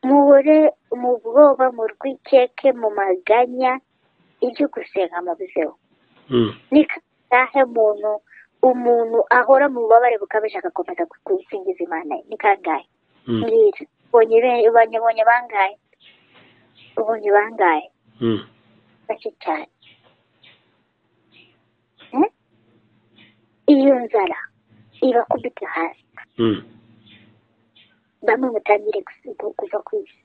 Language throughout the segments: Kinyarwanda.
muhore mu bwoba, mu rwikeke, mu maganya, ibyo gusenga mubizeho. Ni kangahe umuntu ahora mu bubabare bukabije agakomeza gusingiza Imana? Ni kangahe? Mbwira, ubonye bangahe? Ubonye bangahe? Bake cyane. Iyo nzara ibakubita hasi, bamwe mutangire kuva ku isi,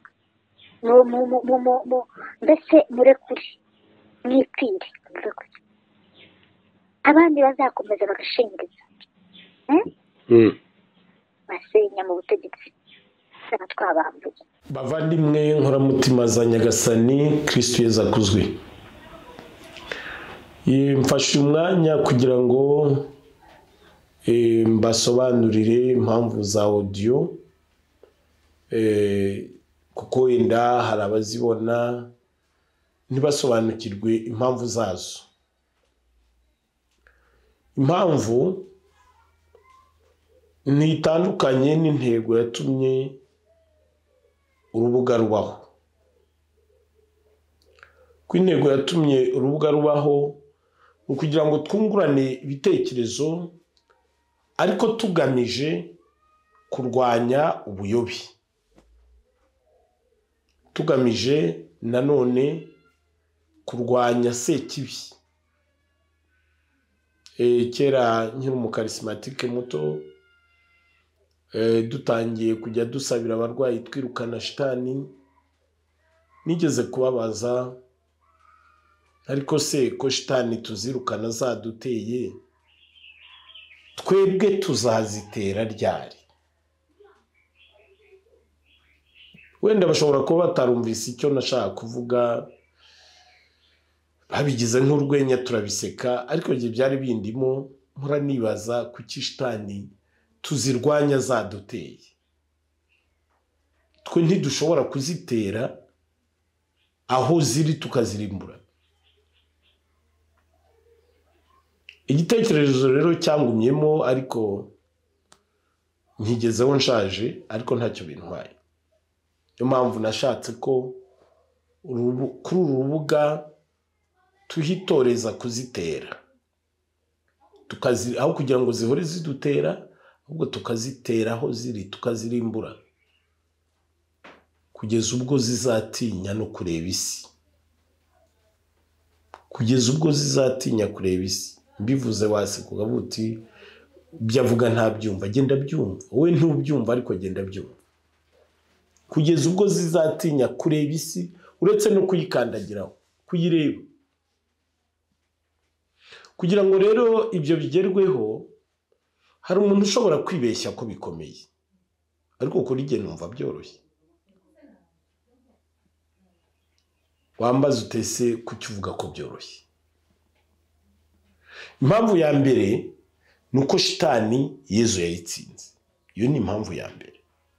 mbese murekure, mwipfire, murekure, abandi bazakomeza bagashingiriza basenya mu butegetsi cyangwa twabambuye. Bavandimwe nkoramutima za Nyagasani Kristo Yezu akuzwe, mfashe umwanya kugira ngo mbasobanurire impamvu za audio, kuko wenda hari abazibona ntibasobanukirwe impamvu zazo. Impamvu ntitandukanye n'intego yatumye urubuga rubaho. Ku intego yatumye urubuga rubaho ukugira ngo twungurane ibitekerezo, ariko tugamije kurwanya ubuyobe, tugamije nanone kurwanya sekibi. Kera nkiri umukarismatike muto, dutangiye kujya dusabira abarwayi twirukana shitani, nigeze kubabaza, ariko se ko shitani tuzirukana zaduteye, twebwe tuzazitera ryari? Wenda bashobora kuba batarumvise icyo nashaka kuvuga, babigize nk'urwenya turabiseka, ariko igihe byari bindimo mpora nibaza kuki shitani tuzirwanya zaduteye. Twe ntidushobora kuzitera aho ziri tukazirimbura. Igitekerezo rero cyangumyemo, ariko nkigezeho nshaje, ariko ntacyo bintwaye. Niyo mpamvu nashatse ko kuri uru rubuga tuhitoreza kuzitera, aho kugira ngo zihore zidutera, ahubwo tukazitera aho ziri, tukazirimbura kugeza ubwo zizatinya no kureba isi, kugeza ubwo zizatinya kureba isi. Mbivuze wasekuga buti byavuga ntabyumva, genda byumva. Wowe ntubyumva, ariko genda byumva. Kugeza ubwo zizatinya kureba isi, uretse no kuyikandagiraho, kuyireba. Kugira ngo rero ibyo bigerweho, hari umuntu ushobora kwibeshya ko bikomeye, ariko kuri jye numva byoroshye. Wambaza utese kuki uvuga ko byoroshye? Impamvu ya mbere nuko shitani Yezu yayitsinze. Iyo ni impamvu ya mbere.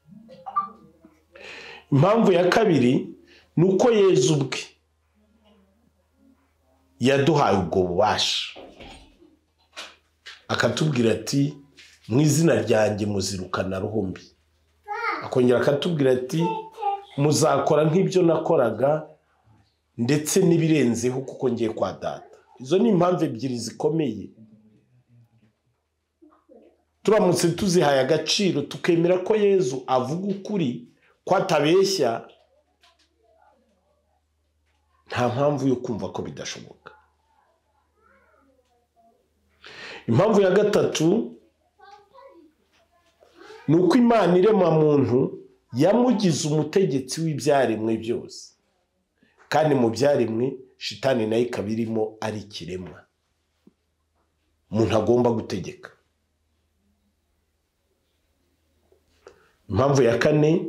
Impamvu ya kabiri nuko Yezu ubwe yaduhaye ubwo bubasha, akatubwira ati mu izina ryanjye muzirukana roho mbi. Akongera akatubwira ati muzakora nk'ibyo nakoraga ndetse n'ibirenzeho, kuko ngiye kwa Data. Izo ni impamvu ebyiri zikomeye. Turamutse tuzihaye agaciro, tukemera ko Yezu avuga ukuri, ko atabeshya, nta mpamvu yo kumva ko bidashoboka. Impamvu ya gatatu nuko Imana irema muntu yamugize umutegetsi w'ibyaremwe byose, kandi mu byaremwe shitani nayo ikaba irimo ari ikiremwa umuntu agomba gutegeka. Impamvu ya kane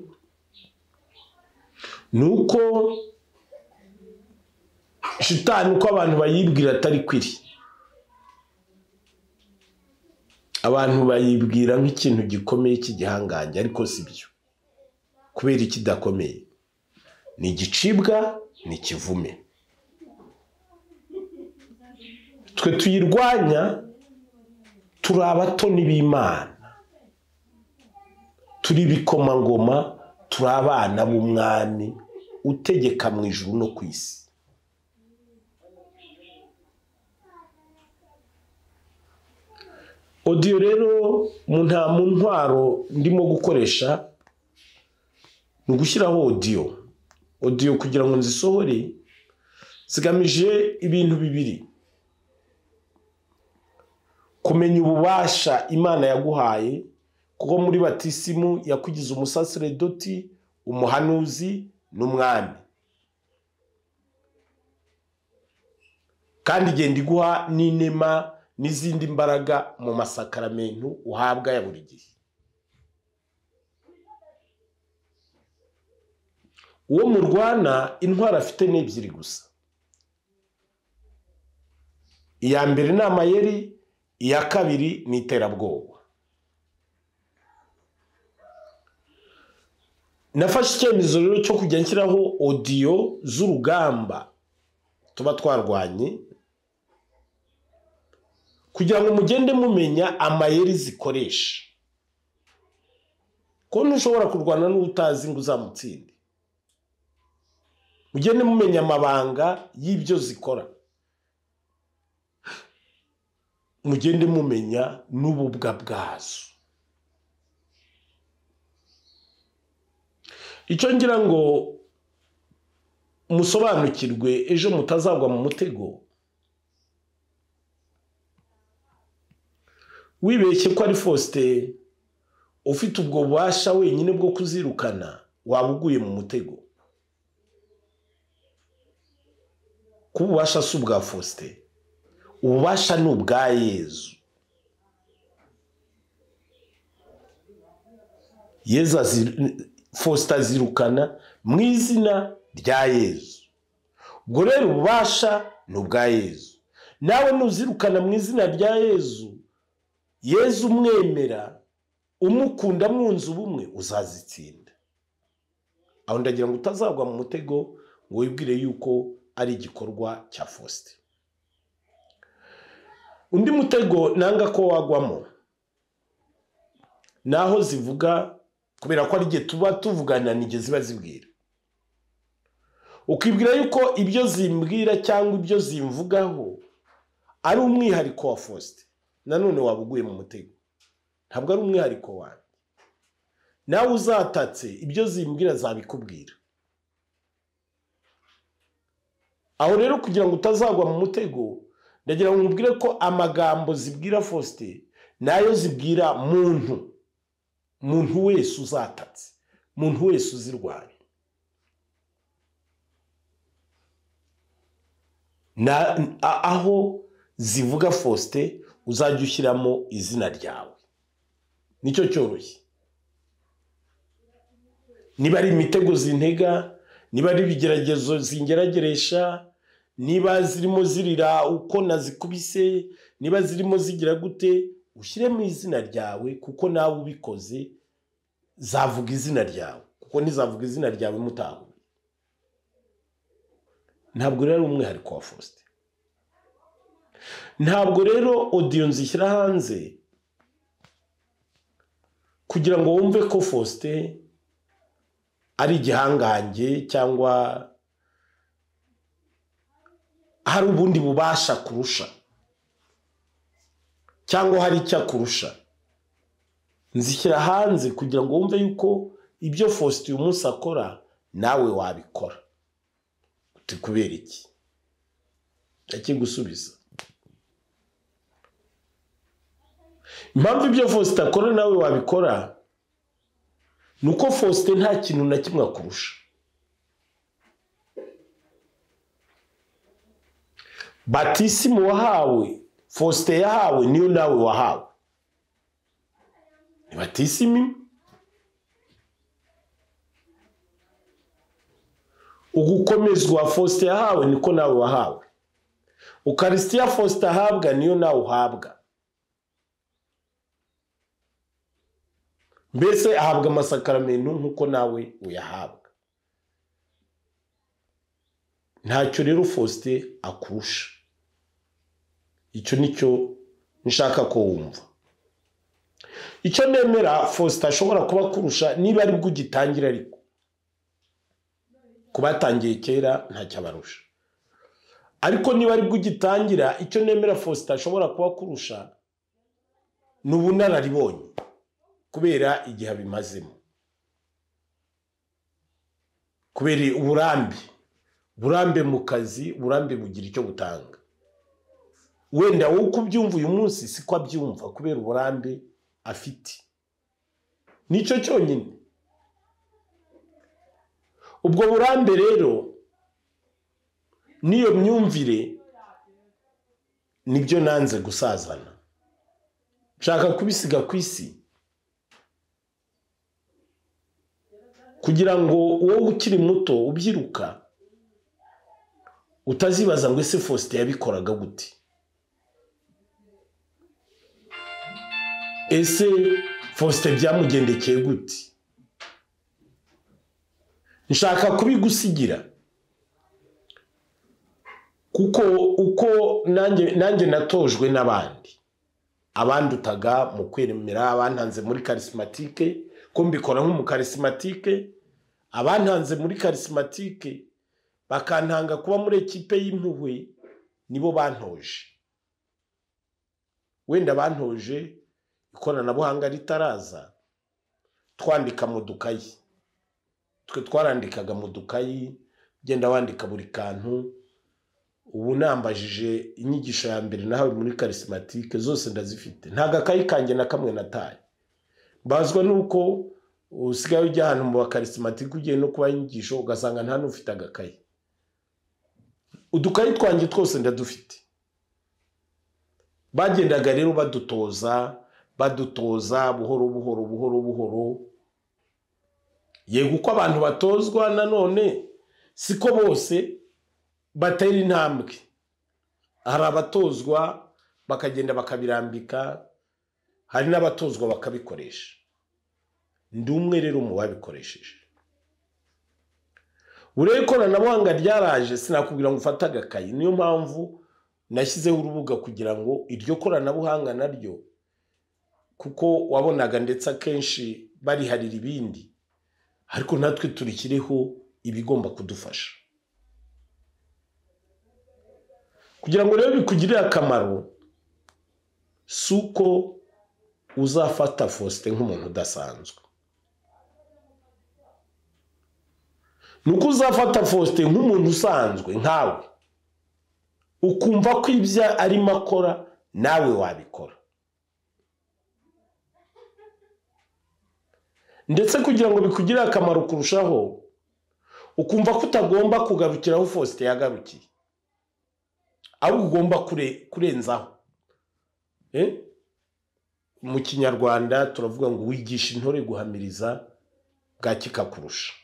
nuko shitani, uko abantu bayibwira atari kwiri. Abantu bayibwira nk'ikintu gikomeye cy'igihangange, ariko si byo. Kubera ikidakomeye, ni igicibwa, ni ikivume. Twe tuyirwanya turi abatoni b'Imana, turi ibikomangoma, turi abana b'umwami utegeka mu ijuru no ku isi. Audio rero mu ntwaro ndimo gukoresha ni ugushyiraho audio kugira ngo nzisohore zigamije ibintu bibiri: kumenya ububasha Imana yaguhaye, kuko muri batisimu yakugize umusaseredoti, umuhanuzi n'umwami, kandi igenda iguha n'inema n'izindi mbaraga mu masakaramentu uhabwa ya buri gihe. Uwo murwana intwara afite n'ebyiri gusa: iya mbere ni amayeri, iya kabiri ni iterabwoba. Nafashe icyemezo rero cyo kujya nshyiraho audio z'urugamba tuba twarwanye, kugira ngo mugende mumenya amayeri zikoresha, ko ntushobora kurwana n'utazi ngo uzamutsinde. Mugende mumenya amabanga y'ibyo zikora, mugende mumenya n'ububwa bwazo. Icyo ngira ngo musobanukirwe ejo mutazagwa mu mutego, wibeshye ko ari Faustin ufite ubwo bubasha wenyine bwo kuzirukana, wabuguye mu mutego. Kububasha si ubwa Faustin, ububasha ni ubwa Yezu. Faustin azirukana mu izina rya Yezu. Ubwo rero ububasha ni ubwa Yezu. Nawe nuzirukana mu izina rya Yezu, Yezu umwemera, umukunda, mwunze ubumwe, uzazitsinda. Aho ndagira ngo utazagwa mu mutego ngo wibwire yuko ari igikorwa cya Faustin. Undi mutego nanga ko wagwamo naho zivuga, kubera ko ari igihe tuba tuvugana nige ziba zibwira, ukibwira yuko ibyo zimbwira cyangwa ibyo zimvugaho ari umwihariko wa Faustin. Nanone wabuguye mu mutego, ntabwo ari umwihariko wanjye. Nawe uzatatse ibyo zimbwira zabikubwira. Aho rero kugira ngo utazagwa mu mutego, ndagira ngo nkubwire ko amagambo zibwira Faustin nayo zibwira muntu wese uzatatse, muntu wese uzirwanya. Aho zivuga Faustin uzajya ushyiramo izina ryawe, nicyo cyoroshye. Niba ari imitego zintega, niba ari ibigeragezo zingerageresha, niba zirimo zirira uko nazikubise, niba zirimo zigira gute, ushyiremo izina ryawe, kuko nawe ubikoze zavuga izina ryawe, kuko ntizavuga izina ryawe mutahuye. Ntabwo rero ari umwihariko wa Faustin. Ntabwo rero audio nzishyira hanze kugira ngo wumve ko Faustin ari igihangange cyangwa hari ubundi bubasha kurusha cyangwa hari icyo akurusha. Nzishyira hanze kugira ngo wumve yuko ibyo Faustin uyu munsi akora nawe wabikora. Uti kubera iki? Ndakigusubiza. Impamvu ibyo Faustin akora nawe wabikora nuko Faustin nta kintu na kimwe akurusha. Batisimu wahawe, Faustin yahawe, niyo nawe wahawe. Ni batisimu. Ugukomezwa Faustin yahawe niko nawe wahawe. Ukaristiya Faustin ahabwa niyo nawe uhabwa. Mbese ahabwa amasakaramentu nkuko nawe uyahabwa. Ntacyo rero Faustin akurusha. Icyo nicyo nshaka ko wumva. Icyo nemera Faustin ashobora kuba kurusha niba ari bwo ugitangira, ariko kubatangiye kera ntacyo abarusha, ariko niba ari bwo ugitangira, icyo nemera Faustin ashobora kuba kurusha ni ubunararibonye kubera igihe abimazemo, kubera uburambe mu kazi, uburambe bugira icyo butanga. Wenda wowe uko ubyumva uyu munsi siko abyumva kubera uburambe afite, nicyo cyonyine. Ubwo burambe rero niyo myumvire nibyo nanze gusazana, nshaka kubisiga ku isi kugira ngo wowe ukiri muto ubyiruka utazibaza ngo ese Faustin yabikoraga gute, ese Faustin byamugendekeye gute. Nshaka kubigusigira kuko uko nanjye natojwe n'abandi, abandutaga mu kwemera, abantanze muri charismatique ko mbikora nk'umu charismatique, abantanze muri charismatique bakantanga kuba muri ekipe y'impuhwe, nibo bantoje. Wenda bantoje ikoranabuhanga ritaraza, twandika mu dukayi, twe twarandikaga mu dukayi, genda wandika buri kantu. Ubu nambajije inyigisho ya mbere nahawe muri charismatique zose ndazifite, nta gakayi kanjye na kamwe nataye. Bazwa nuko usigaye ujya ahantu mu charismatique ugiye no kuba inyigisho ugasanga nta n'ufite agakayi. Udukayi twanjye twose ndadufite. Bagendaga rero badutoza buhoro. Yego uko abantu batozwa nanone siko bose batera intambwe. Hari abatozwa bakagenda bakabirambika, hari n'abatozwa bakabikoresha. Ndi umwe rero mu babikoresheje. Urebe ikoranabuhanga ryaraje, sinakubwira ngo ufate agakayi. Niyo mpamvu nashyizeho urubuga kugira ngo iryo koranabuhanga naryo, kuko wabonaga ndetse akenshi bariharira ibindi, ariko natwe turikiriho ibigomba kudufasha kugira ngo rero bikugirire akamaro. Suko uzafata Faustin nk'umuntu udasanzwe, nuko uzafata Faustin nk'umuntu usanzwe nkawe, ukumva ko ibyo arimo akora nawe wabikora. Ndetse kugira ngo bikugirire akamaro kurushaho, ukumva ko utagomba kugarukira aho Faustin yagarukiye, ahubwo ugomba kurenzaho. Mu Kinyarwanda turavuga ngo wigisha intore guhamiriza bwaki kakurusha.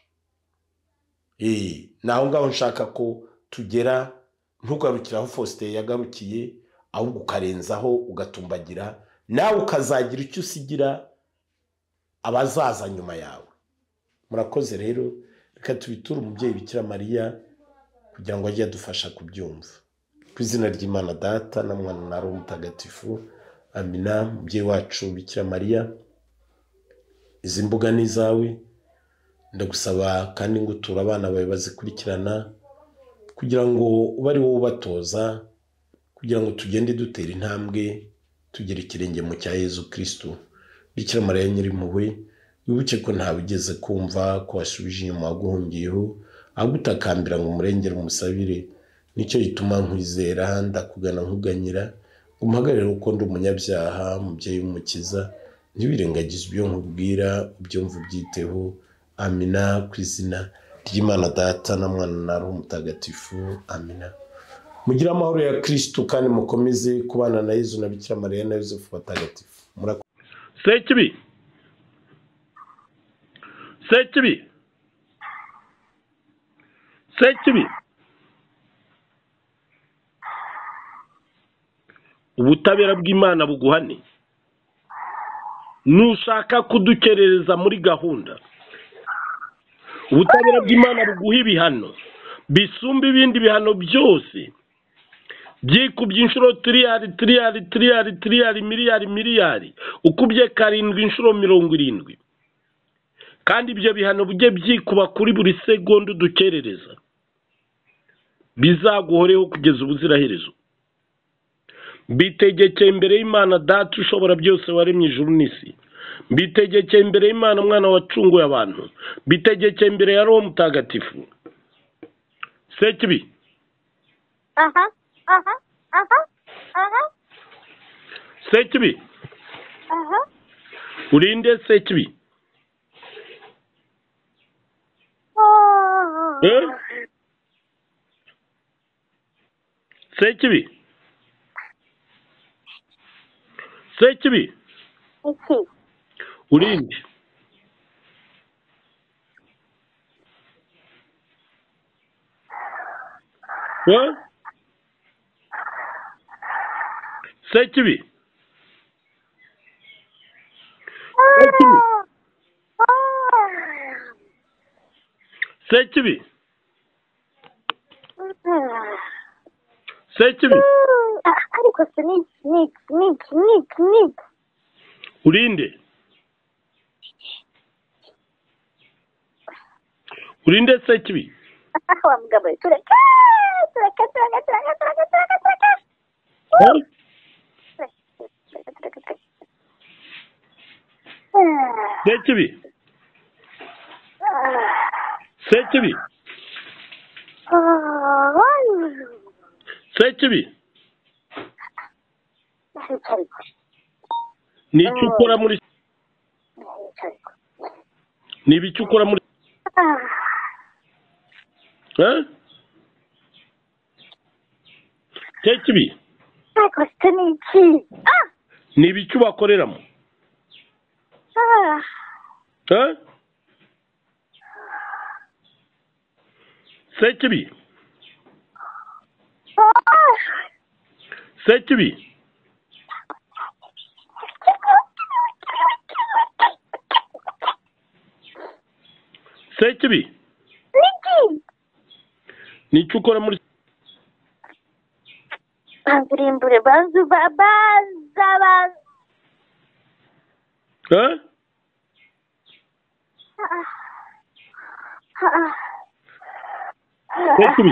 Naho ngaho nshaka ko tugera, ntugarukira aho Faustin yagarukiye, ahubwo ukarenzaho, ugatumbagira, nawe ukazagira icyo usigira abazaza nyuma yawe. Murakoze rero, reka tubiture umubyeyi Bikira Mariya kugira ngo ajye adufasha kubyumva. Ku izina ry'Imana Data na Mwana na Roho Mutagatifu, amina. Mubyeyi wacu Bikira Mariya, izi mbuga ni izawe, ndagusaba kandi ngutura abana bawe bazikurikirana kugira ngo ube ari wowe ubatoza, kugira ngo tugende dutera intambwe tugere ikirenge mu cya Yezu Kristo. Bikira Mariya Nyirimpuhwe, wibuke ko ntawe ugeze kumva ko wasubije inyuma waguhungiyeho, agutakambira ngo umurengere umusabire. Nicyo gituma nkwizera, ndakugana nkuganyira, umuhagarire uko ndi umunyabyaha, mubyeyi w'umukiza, ntibirengagize ibyo nkubwira, ubyumva ubyiteho. Amina. Ku izina ry'Imana Data na Mwana na Roho Mutagatifu, amina. Mugire amahoro ya Kristo kandi mukomeze kubana na Yezu na Bikira Mariya na Yosefu batagatifu. Sekibi ubutabera bw'Imana buguhane. Nushaka kudukerereza muri gahunda, ubutabera bw'Imana buguha ibihano bisumba ibindi bihano byose, byikubye inshuro miliyari, ukubye 7 inshuro 70, kandi ibyo bihano bijye byikuba kuri buri segonda udukerereza, bizaguhoreho kugeza ubuziraherezo. Mbitegekeye imbere y'Imana Data ushobora byose waremye ijuru n'isi, mbitegekeye imbere y'Imana Mwana wacunguye abantu, mbitegekeye imbere ya Roho Mutagatifu. Sekibi, Sekibi, urinde Sekibi. Sekibi, Sekibi, urinde. Sekibi, Sekibi, Sekibi, Sekibi, ariko se niki urinde. Urinde Sekibi. wa mugabo tureka Sekibi, Sekibi, Sekibi, ni icyo ukora muri, ni ibiki ukora muri, Sekibi, ariko se niki ni ibiki ubakoreramo? Sekibi, Sekibi, Sekibi, niki ni icyo ukora muri, banzurimbure baza Sekibi,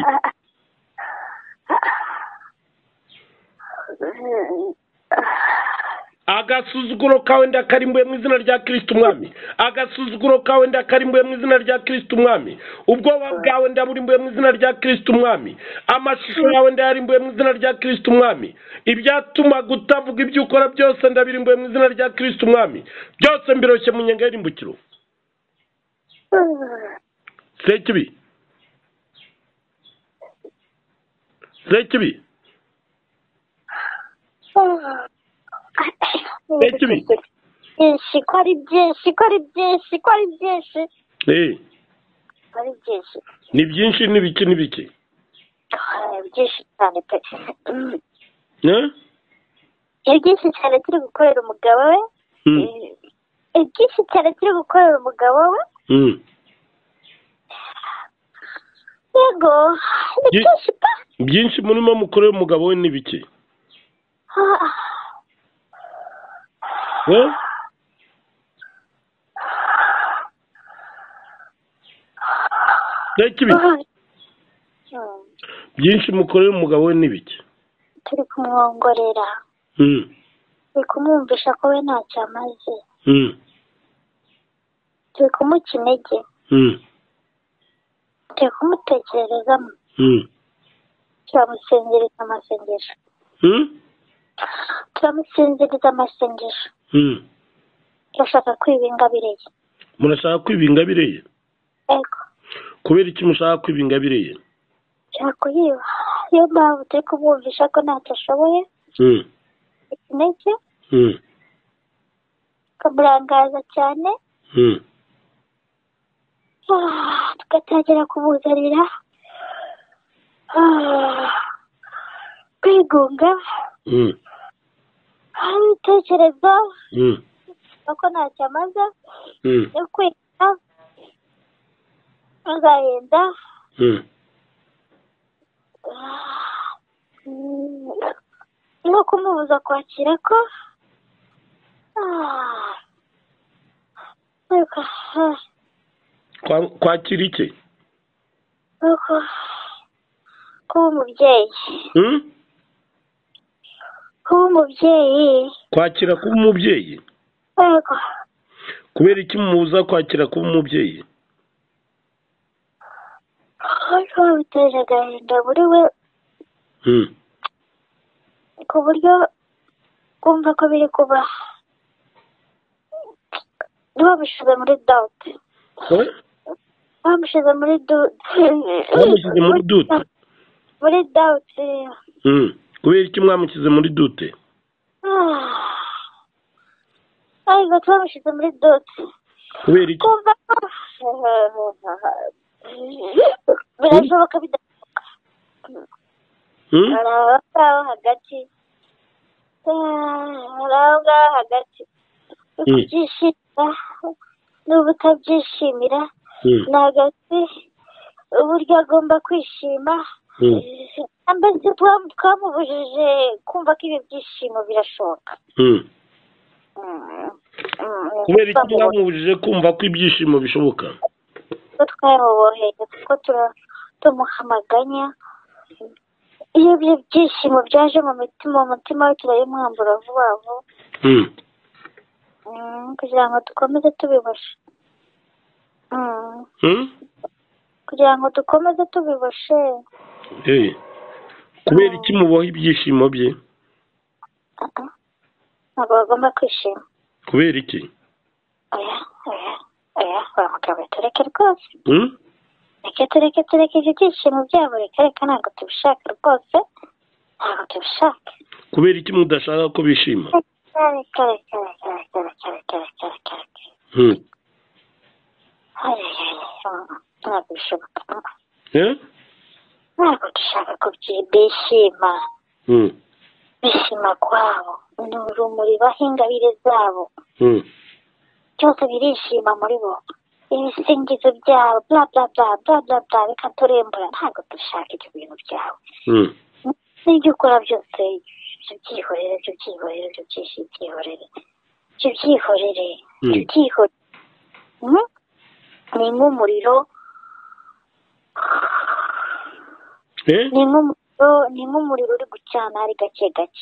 agasuzuguro kawe ndakarimbuye mu izina rya Kristo Umwami, agasuzuguro kawe ndakarimbuye mu izina rya Kristo Umwami, ubwoba bwawe ndaburimbuye mu izina rya Kristo Umwami, amashusho yawe ndayarimbuye mu izina rya Kristo Umwami, ibyatuma gutavuga ibyo ukora byose ndabirimbuye mu izina rya Kristo Umwami, byose mbiroshye mu nyenga y'irimbukiro. Sekibi, Sekibi, Sekibi, byinshi ko ari byinshi ni byinshi n'ibiki byinshi cyane pe byinshi cyane turi gukorera umugabo we, byinshi cyane turi gukorera umugabo we, yego ni byinshi pe byinshi murimo mukorera umugabo we n'ibiki? Sekibi, byinshi mukorera umugabo we n'ibiki? turi kumwongorera, turi kumwumvisha ko we ntacyo amaze, turi kumuca intege, turi kumutekererezamo, turamusinziriza amasengesho, turashaka kwiba ingabire ye. Murashaka kwiba ingabire ye? Ego. Kubera iki mushaka kwiba ingabire ye? Nshaka kuyiba, niyo mpamvu turi kumwumvisha ko ntacyo ashoboye, intege, tukamurangaza cyane, tugatangira kumuzanira kwigunga, ibitekerezo ko ntacyo amaze, yo kwita, agahinda, no kumubuza kwakira ko kwakira iki? kuba umubyeyi. kuba umubyeyi. Kwakira kuba umubyeyi? Yego. Kubera iki muza kwakira kuba umubyeyi? Ariko biteje agahinda muri we, ku buryo kumva ko biri kuba bamushyize muri dawuti. bamushyize muri dute? muri dawuti. Kubera iki mwamushyize muri dute? ariko twamushyize muri dute. Kubera iki? kumva ko birashoboka bidashoboka. hari aho ngaho hagati kubyishimira n'ubu utabyishimira ni hagati uburyo agomba kwishima. mbese twamubujije kumva ko ibi byishimo birashoboka. Kubera iki mwamubujije kumva ko ibyishimo bishoboka? twamuboheye kuko tumuhamaganya. iyo ibyo byishimo byaje mu mutima we turabimwambura vuba vuba kugira ngo dukomeze tubiboshe. kugira ngo dukomeze tubiboshe. Kubera iki muboha ibyishimo bye? ntabwo bagomba kwishima. Kubera iki? oya mugabo tureke rwose. tureke ibyo byishimo byabo. reka ntabwo tubishaka rwose. ntabwo tubishaka. Kubera iki mudashaka ko bishima? ntabwo bishoboka. ntabwo dushaka ko bishima. bishima kwabo ni urumuri baha ingabire zabo. byose birishima muri bo. ibisingizo byabo bla bla bla bla bla bla bikaturembura. ntabwo dushaka ibyo bintu byawe. n'ibyo ukora byose ibyo byihorere ni nk'umuriro. ni nk'umuriro uri gucana ari gake gake.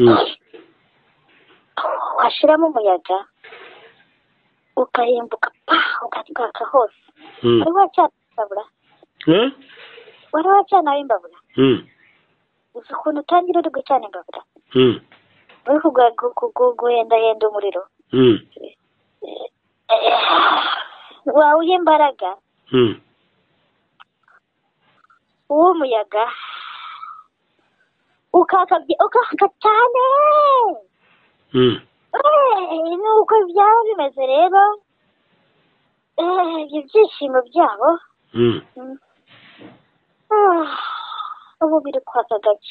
washiramo umuyaga ukarimbuka ugatwaka hose. wari wacana imbabura? wari wacana imbabura? uzi ukuntu utangira uri gucana imbabura? uri guhendahenda umuriro wawuha imbaraga uw'umuyaga ukaka cyane. nuko byaba bimeze rero. ibyo byishimo byabo ubu biri kwaka gake.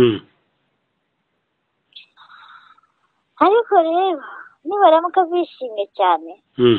ariko rero nibaramuka bishimye cyane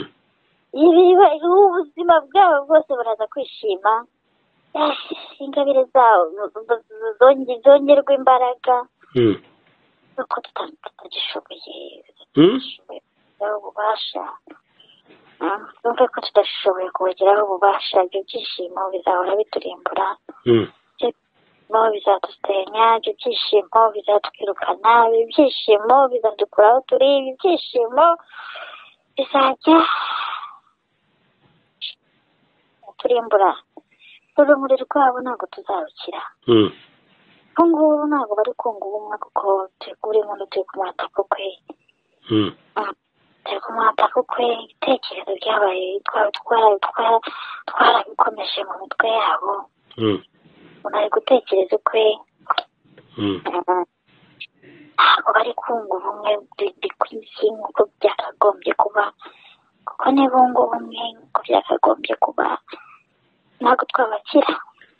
ubuzima bwabo bwose buraza kwishima. ingabire zabo zongerwa imbaraga. nuko tutagishoboye ububasha. numve ko tudashoboye kubageraho ububasha. ibyo byishimo bizahora biturimbura. ibyishimo bizadusenya. ibyo byishimo bizatwirukana. ibi byishimo bizadukura aho turi. ibi byishimo bizajya turimbura. urumuri rwabo ntabwo tuzarukira. ubu ngubu ntabwo bari kunga ubumwe kuko buri muntu turi kumwataka ukwe. turi kumwataka ukwe. ibitekerezo byabaye twarabikomeje mu mitwe yabo. umuntu ari gutekereza ukwe. ntabwo bari kunga ubumwe bikwiye nk'uko byakagombye kuba. kuko nibunga ubumwe nk'uko byakagombye kuba ntabwo twabakira.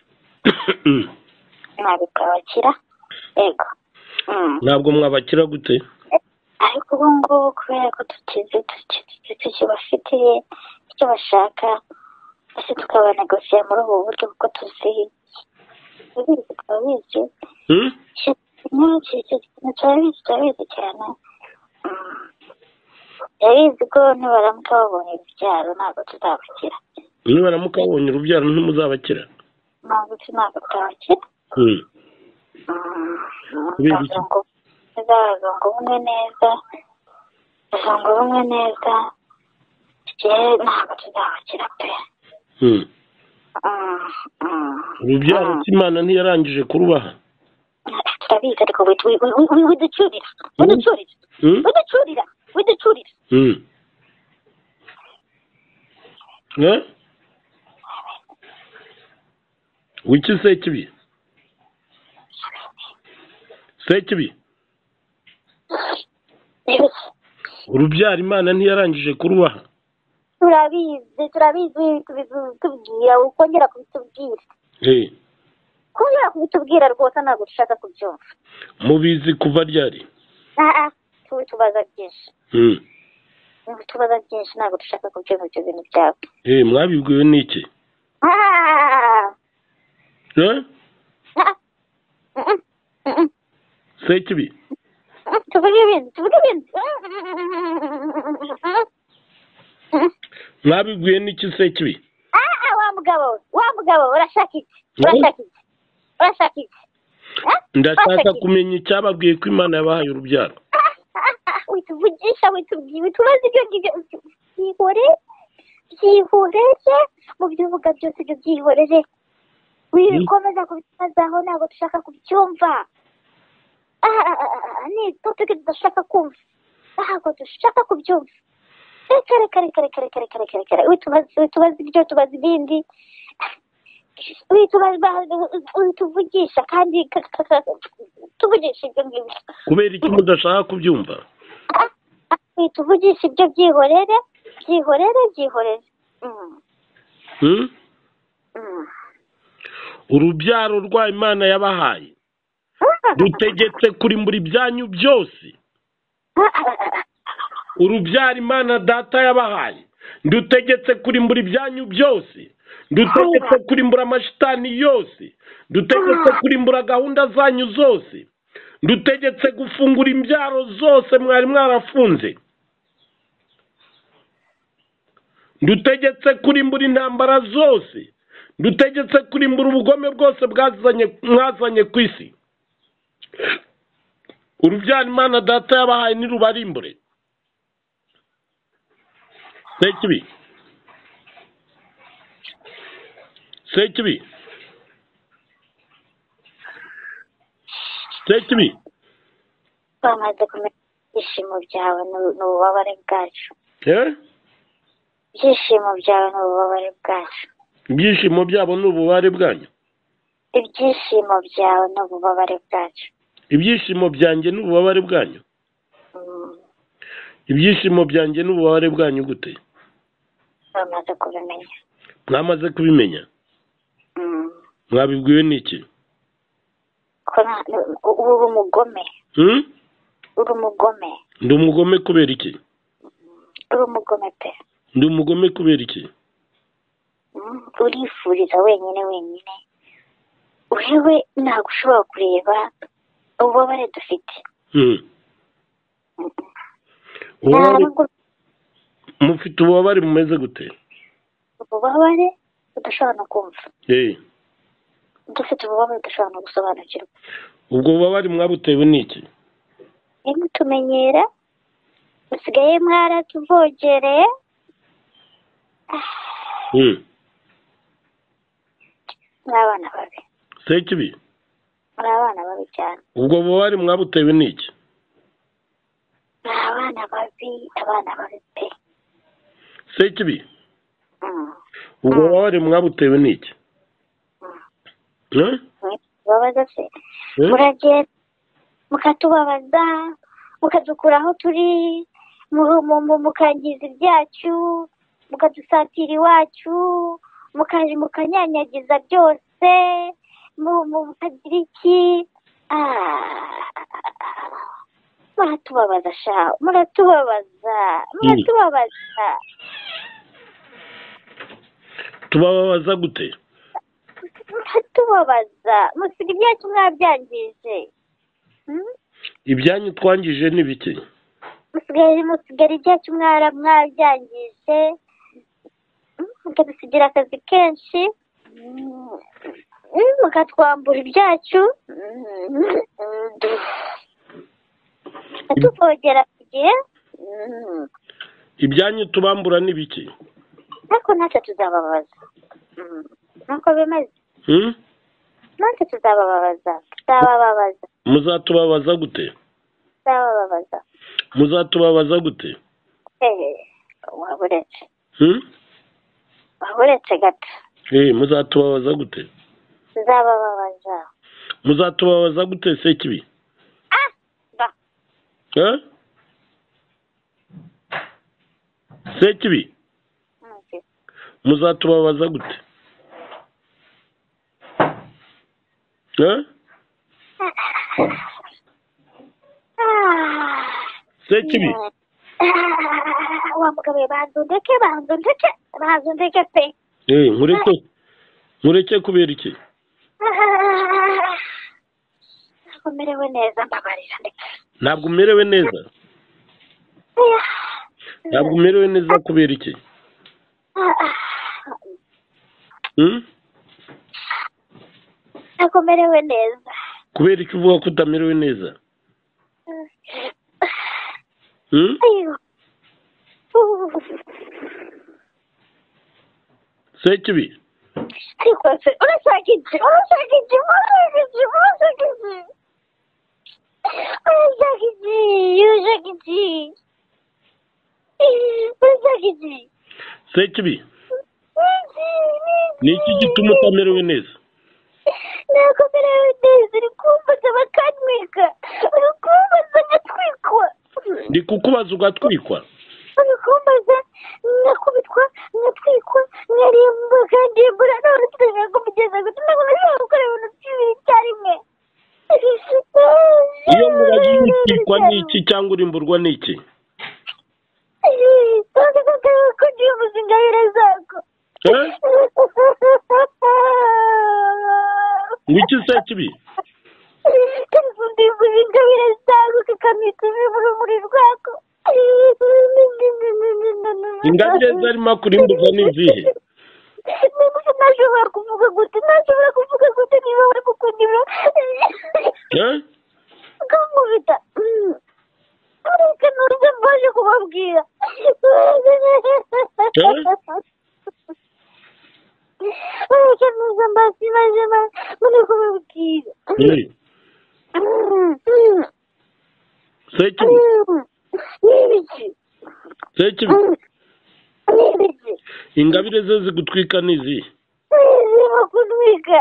yego. ntabwo mwabakira gute? ariko ubu ngubu kubera ko tukibafitiye icyo bashaka ndetse tukabanegosiye muri ubu buryo kuko turabizi cyane. turabizi ko nibaramuka babonye ibyaro ntabwo tuzabakira. niba namukabonye urubyaro ntimuzabakira. ntabwo tutabakira. Kubera iki? Azazunga ubumwe neza, azunga ubumwe neza, ntabwo tuzabakira pe. Urubyaro Imana ntiyarangije kurubaha. Turabizi ariko widucurira. Wiki Sekibi? Urubyaro Imana ntiyarangije kurubaha. turabizi tubwira ukongera kubitubwira. Kongera kubitubwira rwose ntabwo dushaka kubyumva. Mubizi kuva ryari? Tubaza byinshi. Tubaza byinshi ntabwo dushaka kubyumva ibyo bintu byawe. Mwabibwiwe n'iki? Sekibi? Tuvuge ibintu. Mwabibwiwe n'iki Sekibi? wa mugabo urashaka iki? Ndashaka kumenya icyababwiye ko Imana yabahaye urubyaro. Wituvugisha witubaza ibyo ngibyo. Byihorere mu byo uvuga byose ibyo byihorere. Wikomeza kubitazaho ntabwo dushaka kubyumva. Ni topic tudashaka kumva. Ntabwo dushaka kubyumva. Reka. Witubaza ibyo tubaza ibindi. Wituvugisha kandi tuvugisha ibyo ngibyo. Kubera iki mudashaka kubyumva? Wituvugisha ibyo byihorere. Urubyaro rwa Imana yabahaye dutegetse kurimbura ibyanyu byose. Urubyaro Imana Data yabahaye dutegetse kurimbura ibyanyu byose. Dutegetse kurimbura amashitani yose. Dutegetse kurimbura gahunda zanyu zose. Dutegetse gufungura imbyaro zose mwari mwarafunze. Dutegetse kurimbura intambara zose. Dutegetse kurimbura ubugome bwose mwazanye ku isi. Urubyaro Imana Data yabahaye nirubarimbure. Sekibi? Bamaze kumenya ibyishimo byawe n'ububabare bwacu. Ibyishimo byawe n'ububabare bwacu. Ibyishimo byabo n'ububabare bwanyu? Ibyishimo byawe n'ububabare bwacu. Ibyishimo byanjye n'ububabare bwanyu? Ibyishimo byanjye n'ububabare bwanyu gute? Bamaze kubimenya. Mwamaze kubimenya? Mwabibwiwe n'iki? Uri umugome. Uri umugome. Ndi umugome kubera iki? Uri umugome pe. Ndi umugome kubera iki? Urifuriza wenyine. Uriwe ntabwo ushobora kureba ububabare dufite. Mufite ububabare bumeze gute? Ububabare udashobora no kumva. Dufite ububabare udashobora no gusobanukirwa. Ubwo bubabare mwabutewe n'iki? Mutumenyera musigaye mwaratuvogereye. Mwabana babi. Sekibi? Mwabana babi cyane. Ubwo bubabare mwabutewe n'iki? Abana babi pe. Sekibi? Ubwo bubabare mwabutewe n'iki? Babaza se. Muragenda mukatubabaza, mukadukura aho turi, mukangiza ibyacu, mukadusatira iwacu, mukanyanyagiza byose, mukagira iki? Muratubabaza sha, muratubabaza. Tubababaza gute? Muratubabaza, musiga ibyacu mwabyangije. Ibyanyu twangije ni bike? Musigara ibyacu mwabyangije. mukadusigira akazi kenshi, mukatwambura ibyacu, tukavogera ku gihe. Ibyanyu tubambura ni biki? Ariko ntacyo tuzababaza. Nuko bimeze. Ntacyo tuzababaza. Muzatubabaza gute? Muzatubabaza gute? Waburetse. Waburetse gato. Muzatubabaza gute? Tuzababaza. Muzatubabaza gute Sekibi? Sekibi? Muzatubabaza gute? Sekibi? Wa mugabo banzundeke pe. Nkureke kubera iki? Ntabwo merewe neza, mbabarira ndetse. Ntabwo umerewe neza? Ntabwo umerewe neza kubera iki? Ntabwo merewe neza. Kubera iki uvuga ko utamerewe neza? Sekibi? Urashaka iki? Sekibi? Ni iki gituma utamerewe neza? Ntabwo merewe neza, uri kumbaza bakantwika, uri kumbaza ngatwikwa. Ndi kukubaza ugatwikwa? Uri kumbaza nkakubitwa, ngatwikwa, nkarimba kandimbura, none tutashaka kumugeza gusa, ntabwo nashaka gukora ibintu by'ibiri icyarimwe. Iyo mubaze utwikwa ni iki cyangwa urimburwa ni iki? Ko ngiye ubuzingabire zako. Ngwiki Sekibi? Ndimbuza ingabire zako kakamita urumuri rwako. Ingabire zarimo kurimbuza ni izihe? Ntashobora kuvuga gute niba bari gukunda ibiro. Ukamubita. Reka ntuze mbaje kubabwira. Reka ntuze mbasimaje muri kubabwira. Sekibi? N'ibiki? Sekibi? N'ibiki? Ingabire ze zigutwika ni izihe? Zirimo kunwika.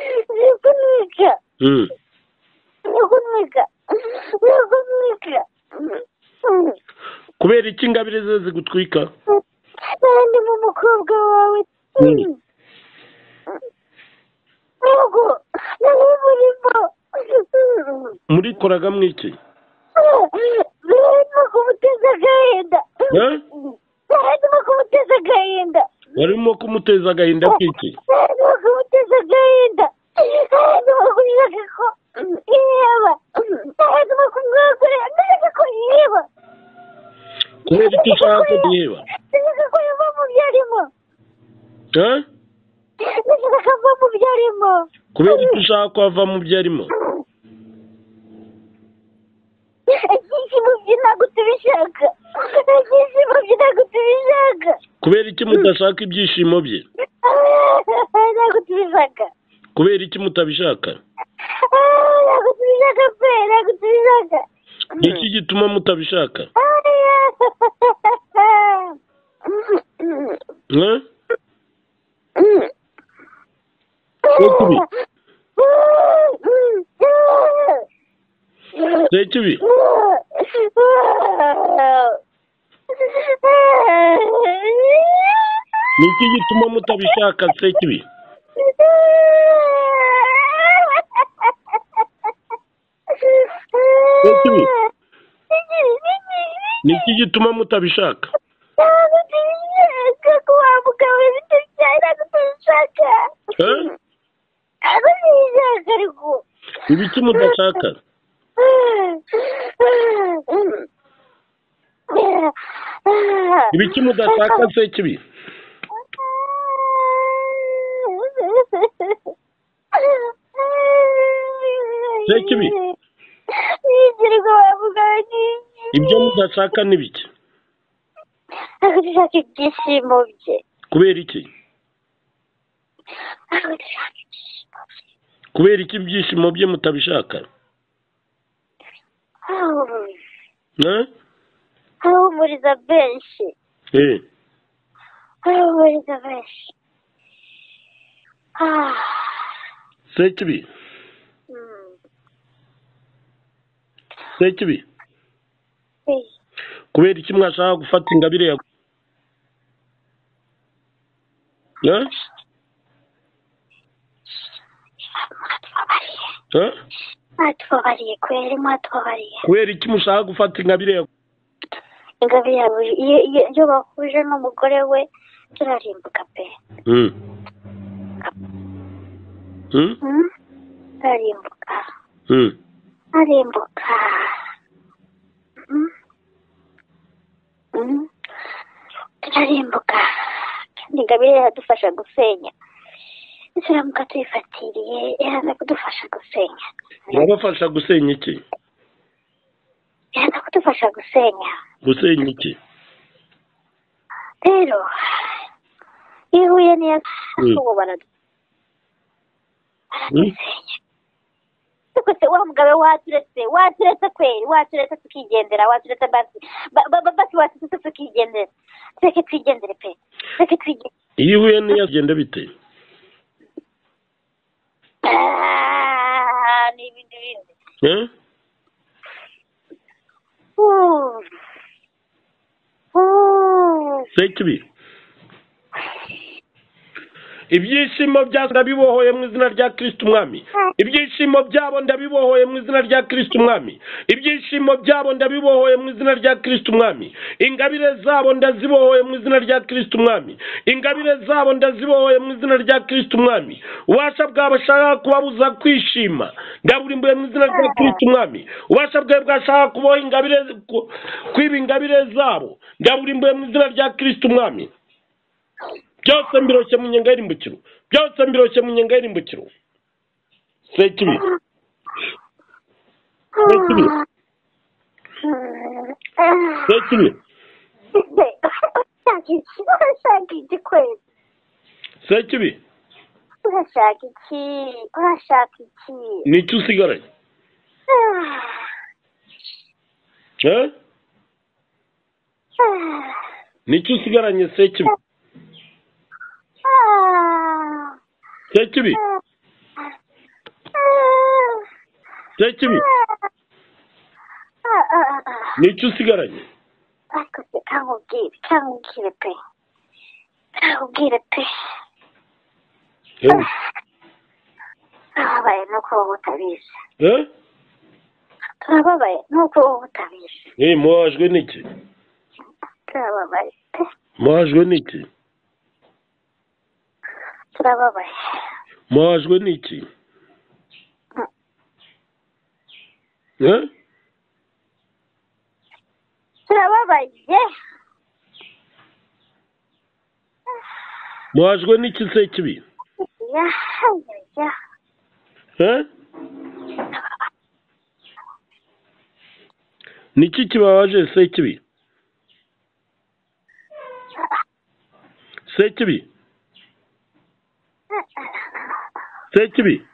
Kubera iki ingabire ze zigutwika? Kandi mu mukobwa wawe. Ntabwo nari murimo. Murikoraga mwiki? Barimo kumuteza agahinda. Warimo kumuteza agahinda kwiki? Barimo kumuteza agahinda. Barimo kushaka ko yiheba. Barimo kumwagurira ndashaka ko yiheba. Kubera iki ushaka ko yiheba? Ndashaka ko yava mu byo arimo. Ndashaka ko ava mu byo arimo. Kubera iki ushaka ko ava mu byo arimo? Ibyishimo bye ntabwo tubishaka. Kubera iki mudashaka ibyishimo bye? Ntabwo tubishaka. Kubera iki mutabishaka? Ntabwo tubishaka pe, ntabwo tubishaka. Ni iki gituma mutabishaka? Sekibi? Ni iki gituma mutabishaka Sekibi? Sekibi? Ni iki gituma mutabishaka? Ntabwo tubishaka ko wamugabira bitubyaye, ntabwo tubishaka. Ntabwo tubishaka ariko. Ibiki mudashaka? Ibiki mudashaka Sekibi? Sekibi Yigirirwa bavuga n'iki? ibyo mudashaka ni bike. Ntabwo dushaka ibyishimo bye. Kubera iki? Ntabwo dushaka ibyishimo bye. Kubera iki ibyishimo bye mutabishaka? Ahumuriza benshi. Ahumuriza benshi. Sekibi Sekibi kubera iki mwashaka gufata ingabire ya mwatubabariye kweri, mwatubabariye. Kubera iki mushaka gufata ingabire ya ingabire yawe iyo bahuje n'umugore we turarimbuka pe. Turarimbuka. Arimbuka. Turarimbuka kandi ingabire iradufasha gusenya. Turamuka tuyifatiriye iraza kudufasha gusenya. Irabafasha gusenya iki? Iraza kudufasha gusenya. Gusenya iki? Rero iyo uhuye n'iyo ubu baradusenya. Se wa mugabe waturetse kweri, waturetse tukigendera, waturetse basi waturetse tukigendera. Reke twigendere pe, reke twigendere. Iyo uhuye n'iyo agenda bite? Ni ibindi bindi. Sekibi ibyishimo bya ndabibohoye mu izina rya Kristo Umwami. Ibyishimo byabo ndabibohoye mu izina rya Kristo Umwami. Ibyishimo byabo ndabibohoye mu izina rya Kristo Umwami. Ingabire zabo ndazibohoye mu izina rya Kristo Umwami. Ingabire zabo ndazibohoye mu izina rya Kristo Umwami. Ubasha bwabo bashaka kubabuza kwishima ndaburimbuye mu izina rya Kristo Umwami. Ubasha bwabo bwashaka kuboha ingabire kwiba ingabire zabo ndaburimbuye mu izina rya Kristo Umwami. Byose mbiroshye mu nyenga y'irimbukiro. Byose mbiroshye mu nyenga y'irimbukiro. Sekibi Sekibi Sekibi urashaka iki kwezi? Sekibi urashaka iki? Nicyo usigaranye? Nicyo usigaranye Sekibi? Sekibi Sekibi nicyo usigaranye? Kangubwire pe. Turababaye nuko wowe utabizi. Turababaye nuko wowe utabizi. Muhajwe n'iki? Turababaye pe. Muhajwe n'iki? Turababaye. Muhajwe n'iki? Turababaye. Muhajwe n'iki Sekibi? Niki kibabaje Sekibi? Sekibi Sekibi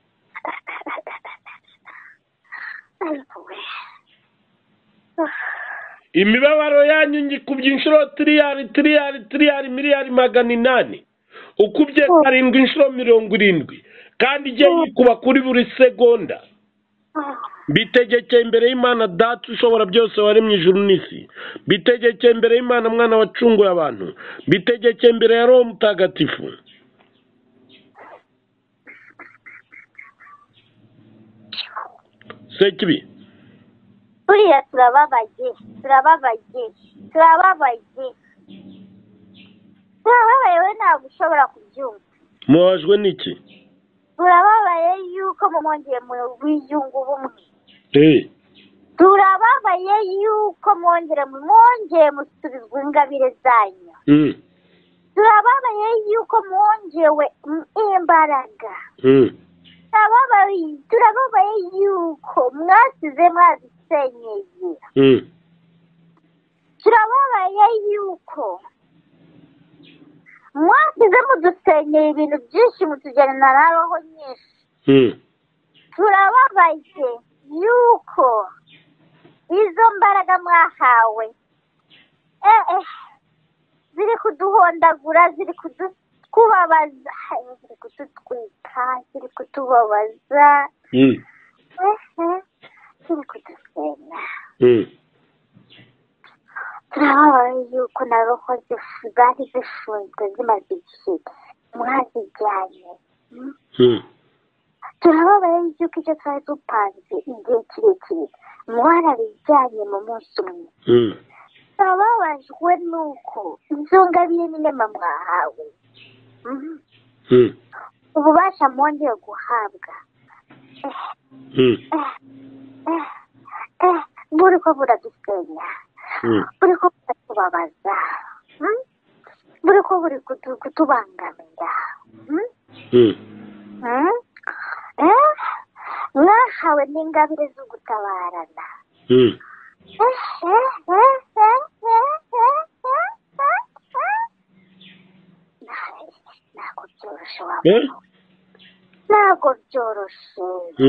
imibabaro yanyu ngikubye inshuro tiriyari miliyari 800 ukubye 7 inshuro 70 kandi igiye yikuba kuri buri segonda. Bitegekeye imbere y'Imana Data ushobora byose waremye ijuru n'isi. Bitegekeye imbere y'Imana Mwana wacunguye abantu. Bitegekeye imbere ya Roho Mutagatifu. Sekibi buriya turababaye we ntabwo ushobora kubyumva. Muhajwe n'iki? Turababaye yuko mumwongeye mu biyungu bumwe. Turababaye yuko mwongeye musubizwa ingabire zanyu. Turababaye yuko mwongewe imbaraga. turababaye yuko mwasize mwazisenyeye. Turababaye yuko mwasize mudusenyeye ibintu byinshi mutujyana na roho nyinshi. Turababaye yuko izo mbaraga mwahawe ziri kuduhondagura, ziri kutubabaza, ziri kututwika, ziri kutubabaza, ziri kudusenya. Turababaye yuko na roho zari zifunzwe zimaze igihe mwazijyanye. Turababaye yuko icyo twari dupanze igihe kirekire mwarabijyanye mu munsi umwe. Turababajwe nuko izo ngabire n'inema mwahawe ububasha mwongeye guhabwa buri ko buradusenya, buri ko buratubabaza, buri ko buri kutubangamira. Mwahawe n'ingabire zo gutabarana. Ntabwo byoroshye ntabwo byoroshye